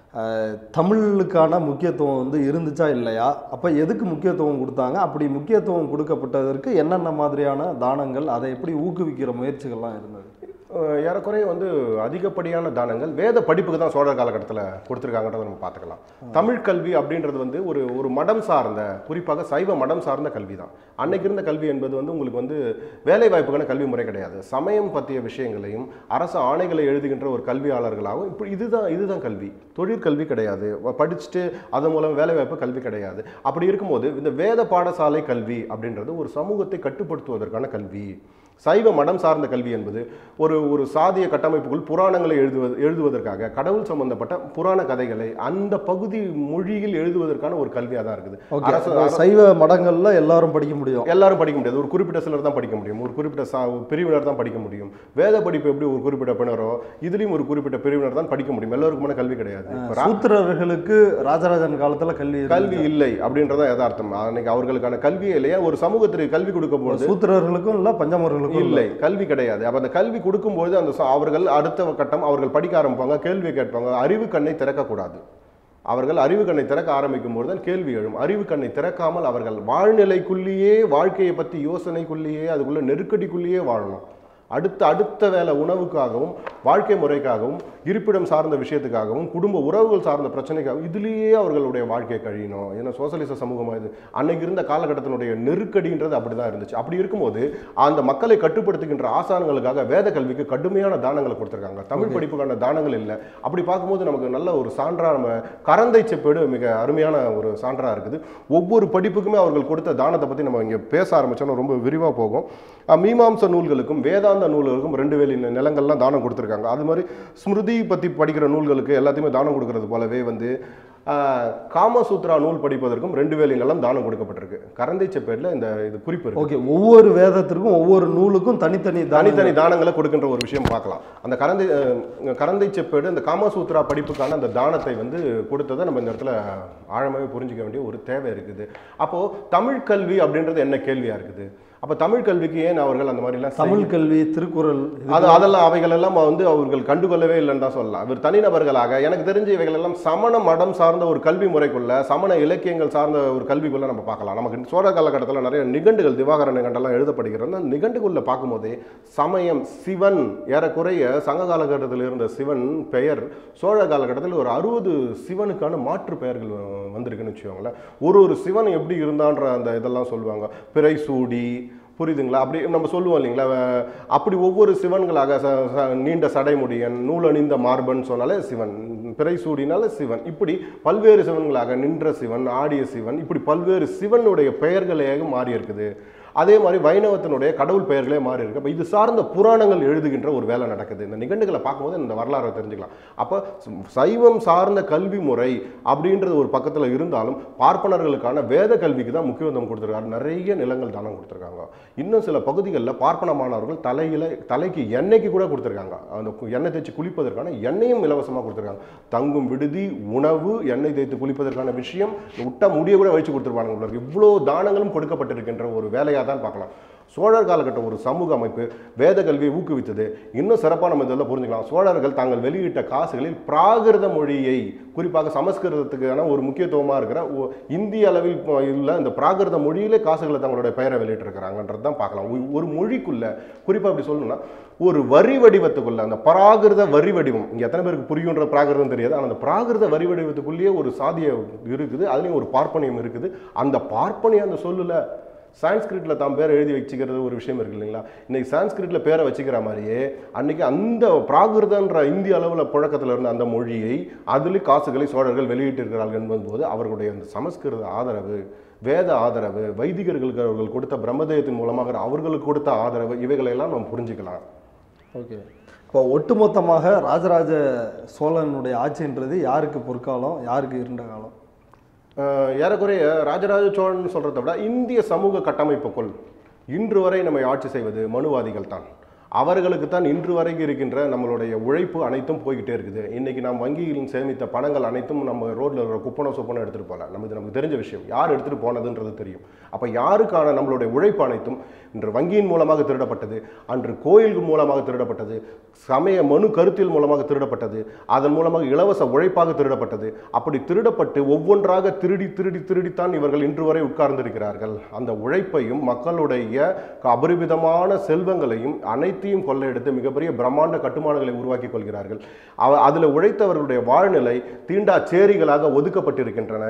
தமிழுக்கான முக்கியத்துவம் வந்து இருந்துச்சா இல்லையா? அப்போ எதுக்கு முக்கியத்துவம் கொடுத்தாங்க? அப்படி முக்கியத்துவம் கொடுக்கப்பட்டதற்கு என்னென்ன மாதிரியான தானங்கள், அதை எப்படி ஊக்குவிக்கிற முயற்சிகள்லாம் இருந்தது? ஏறக்குறைய வந்து அதிகப்படியான தானங்கள் வேத படிப்புக்கு தான் சோழர் காலகட்டத்தில் கொடுத்துருக்காங்கன்றதை நம்ம பார்த்துக்கலாம். தமிழ் கல்வி அப்படின்றது வந்து ஒரு மடம் சார்ந்த, குறிப்பாக சைவ மடம் சார்ந்த கல்வி தான். அன்னைக்கு இருந்த கல்வி என்பது வந்து உங்களுக்கு வந்து வேலை வாய்ப்புக்கான கல்வி முறை கிடையாது. சமயம் பற்றிய விஷயங்களையும் அரசு ஆணைகளை எழுதுகின்ற ஒரு கல்வியாளர்களாகவும் இப்படி இதுதான் கல்வி. தொழிற்கல்வி கிடையாது, படிச்சுட்டு அதன் மூலம் வேலை வாய்ப்பு கல்வி கிடையாது. அப்படி இருக்கும்போது இந்த வேத பாடசாலை கல்வி அப்படின்றது ஒரு சமூகத்தை கட்டுப்படுத்துவதற்கான கல்வி. சைவ மடம் சார்ந்த கல்வி என்பது ஒரு சாதிய கட்டமைப்புக்குள் புராணங்களை எழுதுவதற்காக கடவுள் சம்பந்தப்பட்ட புராண கதைகளை அந்த பகுதி மொழியில் எழுதுவதற்கான ஒரு கல்வியாக தான் இருக்குது. சைவ மடங்கள்ல எல்லாரும் படிக்க முடியும், எல்லாரும் படிக்க முடியாது. ஒரு குறிப்பிட்ட சிலர் தான் படிக்க முடியும், ஒரு குறிப்பிட்ட பிரிவினர் தான் படிக்க முடியும். வேத படிப்பு எப்படி ஒரு குறிப்பிட்ட பின்னரோ இதுலயும் ஒரு குறிப்பிட்ட பிரிவினர் தான் படிக்க முடியும். எல்லாருக்குமான கல்வி கிடையாது. சூத்திரர்களுக்கு ராஜராஜன் காலத்துல கல்வி இல்லை அப்படின்றத யதார்த்தம். அன்னைக்கு அவர்களுக்கான கல்வியே இல்லையா, ஒரு சமூகத்திற்கு கல்வி கொடுக்கும் போது சூத்திரர்களுக்கும் இல்ல பஞ்சமர்களுக்கும் இல்லை கல்வி கிடையாது. அப்ப அந்த கல்வி கொடுக்கும்போது அவர்கள் அடுத்த கட்டம் அவர்கள் படிக்க ஆரம்பிப்பாங்க, கேள்வி கேட்பாங்க. அறிவு கண்ணை திறக்கக்கூடாது. அவர்கள் அறிவு கண்ணை திறக்க ஆரம்பிக்கும் போது தான் கேள்வி எழும். அறிவு கண்ணை திறக்காமல் அவர்கள் வாழ்நிலைக்குள்ளேயே, வாழ்க்கையை பற்றி யோசனைக்குள்ளேயே, அதுக்குள்ள நெருக்கடிக்குள்ளேயே வாழணும். அடுத்த வேலை உணவுக்காகவும் வாழ்க்கை முறைக்காகவும் இருப்பிடம் சார்ந்த விஷயத்துக்காகவும் குடும்ப உறவுகள் சார்ந்த பிரச்சனைக்காகவும் இதுலேயே அவர்களுடைய வாழ்க்கையை கழியணும். ஏன்னா சோசியலிச சமூகமாக இது அன்னைக்கு இருந்த காலகட்டத்தினுடைய நெருக்கடின்றது அப்படி தான் இருந்துச்சு. அப்படி இருக்கும்போது அந்த மக்களை கட்டுப்படுத்துகின்ற ஆசான்களுக்காக வேத கல்விக்கு கடுமையான தானங்களை கொடுத்துருக்காங்க. தமிழ் படிப்புக்கான தானங்கள் இல்லை. அப்படி பார்க்கும்போது நமக்கு நல்ல ஒரு சான்றா, நம்ம கரந்தை செப்பேடு மிக அருமையான ஒரு சான்றா இருக்குது. ஒவ்வொரு படிப்புக்குமே அவர்கள் கொடுத்த தானத்தை பற்றி நம்ம இங்கே பேச ஆரம்பிச்சோன்னா ரொம்ப விரிவாக போகும். மீமாம்ச நூல்களுக்கும் வேதாந்த நூல்களுக்கும் 2 வேலி நிலங்கள்லாம் தானம் கொடுத்துருக்காங்க. அது மாதிரி ஸ்மிருதி பற்றி படிக்கிற நூல்களுக்கு எல்லாத்தையுமே தானம் கொடுக்கறது போலவே வந்து காமசூத்ரா நூல் படிப்பதற்கும் 2 வேலி நிலம் தானம் கொடுக்கப்பட்டிருக்கு. கரந்தை செப்பேட்டில் இது குறிப்பு இருக்கு. ஓகே, ஒவ்வொரு வேதத்திற்கும் ஒவ்வொரு நூலுக்கும் தனித்தனி தானங்களை கொடுக்கின்ற ஒரு விஷயம் பார்க்கலாம். அந்த கரந்தை செப்பேடு அந்த காமசூத்ரா படிப்புக்கான அந்த தானத்தை வந்து கொடுத்ததை நம்ம இந்த இடத்துல ஆழமாகவே புரிஞ்சிக்க வேண்டிய ஒரு தேவை இருக்குது. அப்போ தமிழ் கல்வி அப்படின்றது என்ன கேள்வியா இருக்குது? அப்ப தமிழ் கல்விக்கு ஏன் அவர்கள் அந்த மாதிரிலாம் தமிழ் கல்வி, திருக்குறள் அதெல்லாம் அவைகள் எல்லாம் வந்து அவர்கள் கண்டுகொள்ளவே இல்லைன்னு தான் சொல்லலாம். அவர் தனிநபர்களாக எனக்கு தெரிஞ்ச இவைகள் எல்லாம் சமண மடம் சார்ந்த ஒரு கல்வி முறைக்குள்ள, சமண இலக்கியங்கள் சார்ந்த ஒரு கல்விக்குள்ள நம்ம பார்க்கலாம். நமக்கு சோழ காலகட்டத்தில் நிறைய நிகண்டுகள், திவாகர நிகண்டெல்லாம் எழுதப்படுகிறது. அந்த நிகண்டுக்குள்ள பார்க்கும்போதே சமயம், சிவன், ஏறக்குறைய சங்க காலகட்டத்தில் இருந்த சிவன் பெயர் சோழ காலகட்டத்தில் ஒரு 60 சிவனுக்கான மாற்று பெயர்கள் வந்திருக்குன்னு வச்சுக்கோங்களேன். ஒரு சிவன் எப்படி இருந்தான்ற அந்த இதெல்லாம் சொல்லுவாங்க. பிறை சூடி, புரியுதுங்களா? அப்படி நம்ம சொல்லுவோம் இல்லைங்களா? அப்படி ஒவ்வொரு சிவன்களாக நீண்ட சடைமுடியன், நூலணிந்த மார்பன் சொன்னாலே சிவன், பிறை சூடினால சிவன், இப்படி பல்வேறு சிவன்களாக நின்ற சிவன், ஆடிய சிவன், இப்படி பல்வேறு சிவனுடைய பெயர்களாக மாறி இருக்குது. அதே மாதிரி வைணவத்தினுடைய கடவுள் பெயர்களே மாறி இருக்கு. அப்போ இது சார்ந்த புராணங்கள் எழுதுகின்ற ஒரு வேலை நடக்குது. இந்த நிகண்டுகளை பார்க்கும்போது இந்த வரலாறை தெரிஞ்சுக்கலாம். அப்போ சைவம் சார்ந்த கல்வி முறை அப்படின்றது ஒரு பக்கத்தில் இருந்தாலும் பார்ப்பனர்களுக்கான வேத கல்விக்கு தான் முக்கியத்துவம் கொடுத்துருக்காரு. நிறைய நிலங்கள் தானம் கொடுத்துருக்காங்க. இன்னும் சில பகுதிகளில் பார்ப்பனமானவர்கள் தலைக்கு எண்ணெய்க்கு கூட கொடுத்துருக்காங்க. அந்த எண்ணெய் தேய்ச்சி குளிப்பதற்கான எண்ணெயும் இலவசமாக கொடுத்துருக்காங்க. தங்கும் விடுதி, உணவு, எண்ணெய் தேய்த்து குளிப்பதற்கான விஷயம், விட்டா முடிய கூட வச்சு கொடுத்துருப்பாங்க. இவ்வளோ தானங்களும் கொடுக்கப்பட்டிருக்கின்ற ஒரு வேலையாக தான் பார்க்கலாம். சோழர் காலகட்ட ஒரு சமூக அமைப்பு வேத கல்வியை ஊக்குவித்தது. இன்னும் சிறப்பாக நம்ம இதெல்லாம் புரிஞ்சுக்கலாம். சோழர்கள் தாங்கள் வெளியிட்ட காசுகளில் பிராகிருத மொழியை, குறிப்பாக சமஸ்கிருதத்துக்கான ஒரு முக்கியத்துவமாக இருக்கிற இந்திய அளவில் உள்ள இந்த பிராகிருத மொழியிலே காசுகளை தங்களுடைய பெயரை வெளியிட்டிருக்கிறாங்கன்றது தான் பார்க்கலாம். ஒரு மொழிக்குள்ள குறிப்பாக அப்படி சொல்லணும்னா ஒரு வரி வடிவத்துக்குள்ள அந்த பிராகிருத வரி வடிவம், இங்கே எத்தனை பேருக்கு புரியுன்ற பிராகிருதம் தெரியாது, ஆனால் அந்த பிராகிருத வரி வடிவத்துக்குள்ளேயே ஒரு சாதியம் இருக்குது. அதுலேயும் ஒரு பார்ப்பனியம் இருக்குது. அந்த பார்ப்பனியம் அந்த சொல்லுல சான்ஸ்கிரிட்ல தான் பேரை எழுதி வச்சுக்கிறது ஒரு விஷயம் இருக்கு இல்லைங்களா? இன்னைக்கு சான்ஸ்கிரிட்ல பேரை வச்சுக்கிற மாதிரியே அன்னைக்கு அந்த பிராகிருதன்ற இந்திய அளவில் புழக்கத்தில் இருந்த அந்த மொழியை அதில் காசுகளை சோழர்கள் வெளியிட்டிருக்கிறார்கள் என்பது அவர்களுடைய அந்த சமஸ்கிருத ஆதரவு, வேத ஆதரவு, வைதிகர்களுக்கு அவர்கள் கொடுத்த பிரம்மதேயத்தின் மூலமாக அவர்களுக்கு கொடுத்த ஆதரவு, இவைகளெல்லாம் நம்ம புரிஞ்சுக்கலாம். ஓகே, இப்போ ஒட்டுமொத்தமாக ராஜராஜ சோழனுடைய ஆட்சின்றது யாருக்கு பொற்காலம், யாருக்கு இருண்ட காலம்? ஏறக்குறைய ராஜராஜ சோழன் சொல்கிறத விட இந்திய சமூக கட்டமைப்புக்குள் இன்று வரை நம்மை ஆட்சி செய்வது மனுவாதிகள் தான். அவர்களுக்கு தான் இன்று வரைக்கும் இருக்கின்ற நம்மளுடைய உழைப்பு அனைத்தும் போய்கிட்டே இருக்குது. இன்னைக்கு நாம் வங்கியில் சேமித்த பணங்கள் அனைத்தும் நம்ம ரோட்ல இருக்கிற குப்பனை சொப்பனை எடுத்துட்டு போகலாம். நமக்கு தெரிஞ்ச விஷயம், யார் எடுத்துட்டு போனதுன்றது தெரியும். அப்ப யாருக்கான நம்மளுடைய உழைப்பு அனைத்தும் இன்று வங்கியின் மூலமாக திருடப்பட்டது, அன்று கோயில்கள் மூலமாக திருடப்பட்டது, சமய மனு கருத்தில் மூலமாக திருடப்பட்டது, அதன் மூலமாக இலவச உழைப்பாக திருடப்பட்டது. அப்படி திருடப்பட்டு ஒவ்வொன்றாக திருடித்தான் இவர்கள் இன்று வரை உட்கார்ந்திருக்கிறார்கள். அந்த உழைப்பையும் மக்களுடைய அபரிமிதமான செல்வங்களையும் அனைத்தையும் கொள்ளையெடுத்து மிகப்பெரிய பிரம்மாண்ட கட்டுமானங்களை உருவாக்கி கொள்கிறார்கள். அதில் உழைத்தவர்களுடைய வாழ்நிலை தீண்டா சேரிகளாக ஒதுக்கப்பட்டிருக்கின்றன.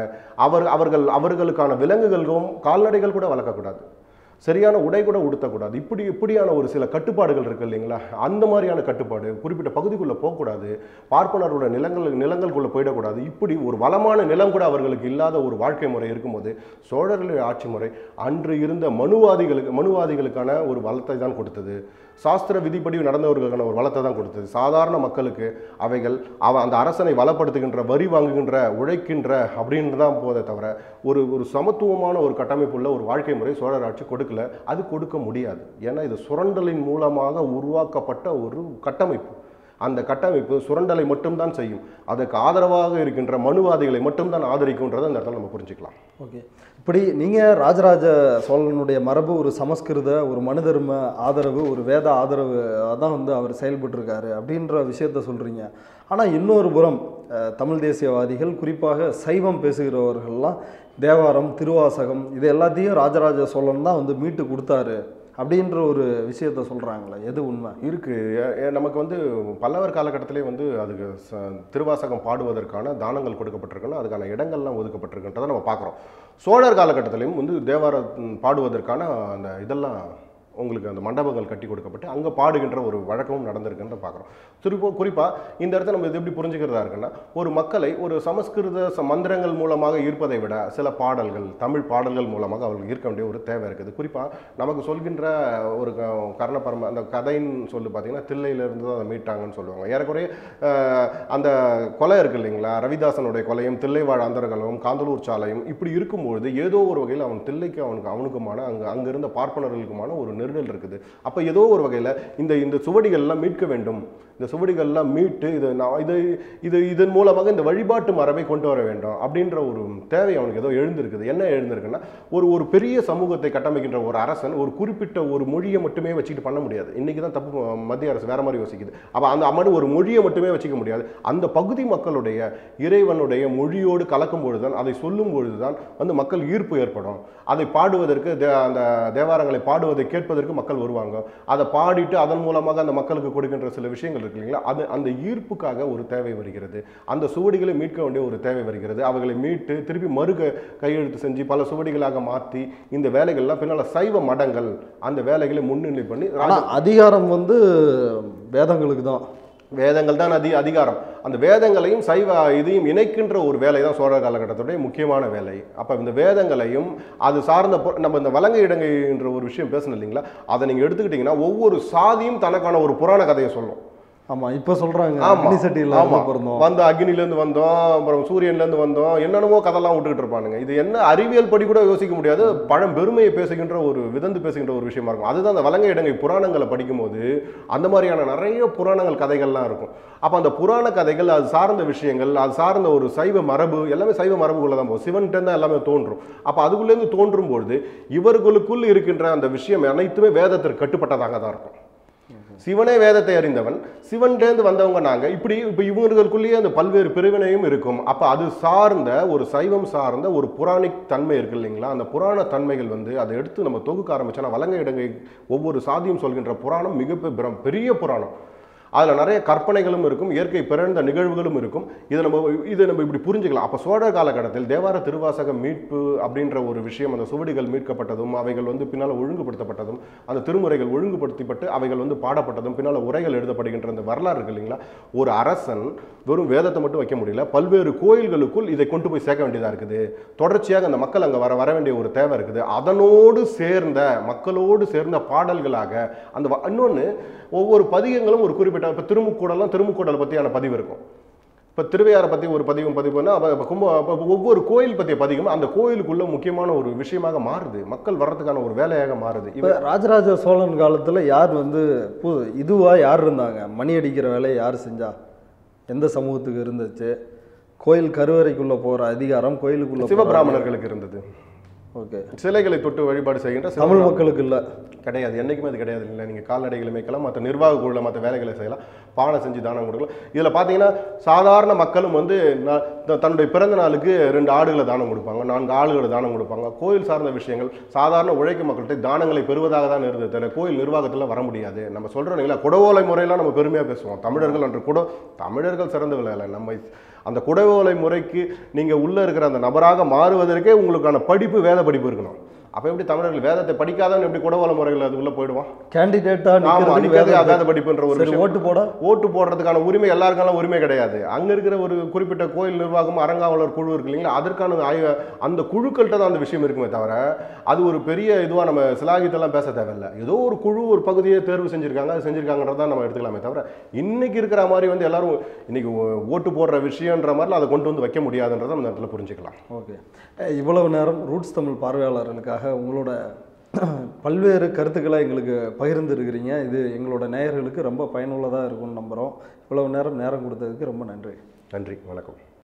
அவர்களுக்கான விலங்குகளும் கால்நடைகள் கூட வளர்க்கக்கூடாது, சரியான உடை கூட உடுத்தக்கூடாது. இப்படியான ஒரு சில கட்டுப்பாடுகள் இருக்கு இல்லைங்களா? அந்த மாதிரியான கட்டுப்பாடு, குறிப்பிட்ட பகுதிக்குள்ளே போகக்கூடாது, பார்ப்பனரோட நிலங்களுக்குள்ளே போயிடக்கூடாது. இப்படி ஒரு வளமான நிலம் கூட அவர்களுக்கு இல்லாத ஒரு வாழ்க்கை முறை இருக்கும்போது சோழர்களுடைய ஆட்சி முறை அன்று இருந்த மனுவாதிகளுக்கான ஒரு வளத்தை தான் கொடுத்தது. சாஸ்திர விதிப்படி நடந்தவர்களுக்கான ஒரு வளத்தை தான் கொடுத்தது. சாதாரண மக்களுக்கு அவைகள் அந்த அரசனை வளப்படுத்துகின்ற, வரி வாங்குகின்ற, உழைக்கின்ற அப்படின்னு தான் போதே தவிர ஒரு சமத்துவமான ஒரு கட்டமைப்புள்ள ஒரு வாழ்க்கை முறை சோழர் ஆட்சி கொடுக்கல. அது கொடுக்க முடியாது. ஏன்னா இது சுரண்டலின் மூலமாக உருவாக்கப்பட்ட ஒரு கட்டமைப்பு. அந்த கட்டமைப்பு சுரண்டலை மட்டும்தான் செய்யும். அதுக்கு ஆதரவாக இருக்கின்ற மனுவாதிகளை மட்டும்தான் ஆதரிக்கும்ன்றதை அந்த இடத்துல நம்ம புரிஞ்சுக்கலாம். ஓகே, இப்படி நீங்கள் ராஜராஜ சோழனுடைய மரபு ஒரு சமஸ்கிருத, ஒரு மனு தர்ம ஆதரவு, ஒரு வேத ஆதரவு தான் வந்து அவர் செயல்பட்டுருக்காரு அப்படின்ற விஷயத்த சொல்கிறீங்க. ஆனால் இன்னொரு புறம் தமிழ் தேசியவாதிகள், குறிப்பாக சைவம் பேசுகிறவர்கள்லாம் தேவாரம், திருவாசகம் இது எல்லாத்தையும் ராஜராஜ சோழன் தான் வந்து மீட்டு கொடுத்தாரு அப்படின்ற ஒரு விஷயத்த சொல்கிறாங்களே, எது உண்மை? இருக்குது. நமக்கு வந்து பல்லவர் காலகட்டத்திலே வந்து அதுக்கு திருவாசகம் பாடுவதற்கான தானங்கள் கொடுக்கப்பட்டிருக்குன்னா அதுக்கான இடங்கள்லாம் ஒதுக்கப்பட்டிருக்குன்றதை நம்ம பார்க்குறோம். சோழர் காலகட்டத்திலையும் வந்து தேவாரம் பாடுவதற்கான அந்த இதெல்லாம் உங்களுக்கு அந்த மண்டபங்கள் கட்டி கொடுக்கப்பட்டு அங்கே பாடுகின்ற ஒரு வழக்கமும் நடந்திருக்குன்ற பார்க்குறோம். குறிப்பாக இந்த இடத்துல நம்ம இது எப்படி புரிஞ்சுக்கிறதா இருக்குன்னா, ஒரு மக்களை ஒரு சமஸ்கிருத மந்திரங்கள் மூலமாக ஈர்ப்பதை விட சில பாடல்கள், தமிழ் பாடல்கள் மூலமாக அவர்களுக்கு ஈர்க்க வேண்டிய ஒரு தேவை இருக்குது. குறிப்பாக நமக்கு சொல்கின்ற ஒரு கர்ணபரம அந்த கதைன்னு சொல்லி பார்த்தீங்கன்னா தில்லையிலிருந்து தான் அதை மீட்டாங்கன்னு சொல்லுவாங்க. ஏறக்குறைய அந்த கொலை இருக்குது இல்லைங்களா, ரவிதாசனுடைய கொலையும் தில்லைவாழ் அந்தரங்களும் காந்தலூர் சாலையும் இப்படி இருக்கும்பொழுது ஏதோ ஒரு வகையில் அவன் தில்லைக்கு அவனுக்குமான அங்கே இருந்த பார்ப்பனர்களுக்குமான ஒரு நெருடல் இருக்குது. அப்போ ஏதோ ஒரு வகையில் இந்த சுவடிகள்லாம் மீட்க வேண்டும். இந்த சுவடிகள்லாம் மீட்டு இதன் மூலமாக இந்த வழிபாட்டு மரபை கொண்டு வர வேண்டும் அப்படின்ற ஒரு தேவை அவனுக்கு ஏதோ எழுந்திருக்குது. என்ன எழுந்திருக்குன்னா, ஒரு பெரிய சமூகத்தை கட்டமைக்கின்ற ஒரு அரசன் ஒரு குறிப்பிட்ட ஒரு மொழியை மட்டுமே வச்சுக்கிட்டு பண்ண முடியாது. இன்னைக்கு தான் தப்பு மத்திய அரசு வேற மாதிரி யோசிக்குது. அப்போ அந்த அம்மனு ஒரு மொழியை மட்டுமே வச்சுக்க முடியாது. அந்த பகுதி மக்களுடைய இறைவனுடைய மொழியோடு கலக்கும் பொழுதுதான், அதை சொல்லும் பொழுதுதான் வந்து மக்கள் ஈர்ப்பு ஏற்படும். அதை பாடுவதற்கு அந்த தேவாரங்களை பாடுவதை கேட்பதற்கு மக்கள் வருவாங்க. அதை பாடிட்டு அதன் மூலமாக அந்த மக்களுக்கு கொடுக்கின்ற சில விஷயங்கள் இருக்கு இல்லைங்களா, அந்த ஈர்ப்புக்காக ஒரு தேவை வருகிறது. அந்த சுவடிகளை மீட்க வேண்டிய ஒரு தேவை வருகிறது. அவர்களை மீட்டு திருப்பி கையெழுத்து செஞ்சு பல சுவடிகளாக மாற்றி இந்த வேலைகள்லாம் பின்னால் சைவ மடங்கள் அந்த வேலைகளை முன்னிலை பண்ணி, அதிகாரம் வந்து வேதங்களுக்கு தான், வேதங்கள் தான் அதிகாரம். அந்த வேதங்களையும் சைவ இதையும் இணைக்கின்ற ஒரு வேலை தான் சோழர் காலகட்டத்துடைய முக்கியமான வேலை. அப்போ இந்த வேதங்களையும் அது சார்ந்த நம்ம இந்த வலங்கை இடங்கைன்ற ஒரு விஷயம் பேசணும் இல்லைங்களா, அதை நீங்கள் எடுத்துக்கிட்டிங்கன்னா ஒவ்வொரு சாதியும் தனக்கான ஒரு புராண கதையை சொல்லும். ஆமாம், இப்போ சொல்கிறாங்க வந்து அக்னிலேருந்து வந்தோம், அப்புறம் சூரியன்லேருந்து வந்தோம், என்னென்னமோ கதெல்லாம் விட்டுக்கிட்டு இருப்பானுங்க. இது என்ன அறிவியல் படி கூட யோசிக்க முடியாது, பெருமையை பேசுகின்ற ஒரு விதந்து பேசுகின்ற ஒரு விஷயமா இருக்கும். அதுதான் அந்த வலங்கை இடங்கை புராணங்களை படிக்கும்போது அந்த மாதிரியான நிறைய புராணங்கள் கதைகள்லாம் இருக்கும். அப்போ அந்த புராண கதைகள், அது சார்ந்த விஷயங்கள், அது சார்ந்த ஒரு சைவ மரபு, எல்லாமே சைவ மரபுக்குள்ளே தான் போகும். சிவன்கிட்ட தான் எல்லாமே தோன்றும். அப்போ அதுக்குள்ளேருந்து தோன்றும் பொழுது இவர்களுக்குள் இருக்கின்ற அந்த விஷயம் அனைத்துமே வேதத்திற்கு கட்டுப்பட்டதாக தான் இருக்கும். சிவனே வேதத்தை அறிந்தவன், சிவன்லேருந்து வந்தவங்க நாங்கள், இப்போ இவங்களுக்குள்ளேயே அந்த பல்வேறு பிரிவினையும் இருக்கும். அப்போ அது சார்ந்த ஒரு சைவம் சார்ந்த ஒரு புராணிக் தன்மை இருக்கு இல்லைங்களா, அந்த புராண தன்மைகள் வந்து அதை எடுத்து நம்ம தொகுக்க ஆரம்பிச்சோன்னா வலங்கை இடங்கை ஒவ்வொரு சாதியும் சொல்கின்ற புராணம் மிக பெரிய புராணம். அதில் நிறைய கற்பனைகளும் இருக்கும், இயற்கை பிறந்த நிகழ்வுகளும் இருக்கும். இதை நம்ம இப்படி புரிஞ்சுக்கலாம். அப்போ சோழர் காலகட்டத்தில் தேவார திருவாசக மீட்பு அப்படின்ற ஒரு விஷயம், அந்த சுவடிகள் மீட்கப்பட்டதும் அவைகள் வந்து பின்னால் ஒழுங்குபடுத்தப்பட்டதும், அந்த திருமுறைகள் ஒழுங்குபடுத்தப்பட்டு அவைகள் வந்து பாடப்பட்டதும் பின்னால் உரைகள் எழுதப்படுகின்ற அந்த வரலாறு இருக்கு இல்லைங்களா. ஒரு அரசன் வெறும் வேதத்தை மட்டும் வைக்க முடியல, பல்வேறு கோயில்களுக்குள் இதை கொண்டு போய் சேர்க்க வேண்டியதாக இருக்குது. தொடர்ச்சியாக அந்த மக்கள் அங்கே வர வேண்டிய ஒரு தேவை இருக்குது. அதனோடு சேர்ந்த மக்களோடு சேர்ந்த பாடல்களாக அந்த இன்னொன்று ஒவ்வொரு பதிகங்களும் ஒரு குறிப்பிட்ட, இப்போ திருமுக்கூடலை பற்றியான பதிவு இருக்கும். இப்போ திருவையாரை பற்றி ஒரு பதிவு பண்ணால் அப்போ ஒவ்வொரு கோயில் பற்றிய பதிவும் அந்த கோயிலுக்குள்ள முக்கியமான ஒரு விஷயமாக மாறுது, மக்கள் வர்றதுக்கான ஒரு வேலையாக மாறுது. இப்போ ராஜராஜ சோழன் காலத்தில் யார் வந்து இதுவாக யார் இருந்தாங்க, மணி அடிக்கிற வேலையை யார் செஞ்சா, எந்த சமூகத்துக்கு இருந்துச்சு? கோயில் கருவறைக்குள்ளே போகிற அதிகாரம் கோயிலுக்குள்ளே சிவபிராமணர்களுக்கு இருந்தது. ஓகே. சிலைகளை தொட்டு வழிபாடு செய்கின்ற தமிழ் மக்களுக்கு இல்லை, கிடையாது, என்றைக்குமே அது கிடையாது. இல்லை, நீங்கள் கால்நடைகளை மேய்க்கலாம், மற்ற நிர்வாக குழுல மற்ற வேலைகளை செய்யலாம், பானை செஞ்சு தானம் கொடுக்கலாம். இதில் பார்த்தீங்கன்னா சாதாரண மக்களும் வந்து தன்னுடைய பிறந்த நாளுக்கு 2 ஆடுகளை தானம் கொடுப்பாங்க, 4 ஆடுகளை தானம் கொடுப்பாங்க. கோயில் சார்ந்த விஷயங்கள் சாதாரண உழைக்கும் மக்கள்கிட்ட தானங்களை பெறுவதாக தான் இருந்தது தவிர கோயில் நிர்வாகத்தில் வர முடியாது. நம்ம சொல்கிறோம் இல்லைங்களா, குடவோலை முறையெல்லாம் நம்ம பெருமையாக பேசுவோம். தமிழர்கள் என்று தமிழர்கள் சிறந்தவில்லை இல்லை, நம்ம அந்த குடவோலை முறைக்கு நீங்கள் உள்ளே இருக்கிற அந்த நபராக மாறுவதற்கே உங்களுக்கான படிப்பு, வேத படிப்பு இருக்கணும். அப்போ எப்படி தமிழர்கள் வேதத்தை படிக்காதவன் எப்படி குடவோலை முறைகள் அது உள்ளே போயிடுவான்? கேண்டிடேட்டாக வேத படிப்புன்ற ஒரு விஷயம். ஓட்டு போடுறதுக்கான உரிமை எல்லாருக்கான உரிமை கிடையாது. அங்கே இருக்கிற ஒரு குறிப்பிட்ட கோயில் நிர்வாகம், அறங்காவலர் குழு இருக்கு இல்லைங்களா, அதற்கான அந்த குழுக்கள்கிட்ட தான் அந்த விஷயம் இருக்குமே தவிர அது ஒரு பெரிய இதுவாக நம்ம சிலாகித்தெல்லாம் பேச தேவையில்லை. ஏதோ ஒரு குழு ஒரு பகுதியை தேர்வு செஞ்சுருக்காங்க, அது செஞ்சுருக்காங்கன்றதான் நம்ம எடுத்துக்கலாமே தவிர இன்னைக்கு இருக்கிற மாதிரி வந்து எல்லாரும் இன்னைக்கு ஓட்டு போடுற விஷயன்ற மாதிரிலாம் அதை கொண்டு வந்து வைக்க முடியாதுன்றதை நம்ம இடத்துல புரிஞ்சுக்கலாம். ஓகே. இவ்வளவு நேரம் ரூட்ஸ் தமிழ் பார்வையாளர்களுக்காக உங்களோட பல்வேறு கருத்துக்களை எங்களுக்கு பகிர்ந்து இருக்கிறீங்க. இது எங்களோட நேயர்களுக்கு ரொம்ப பயனுள்ளதாக இருக்கும்னு நம்புகிறோம். இவ்வளவு நேரம் கொடுத்ததுக்கு ரொம்ப நன்றி. நன்றி, வணக்கம்.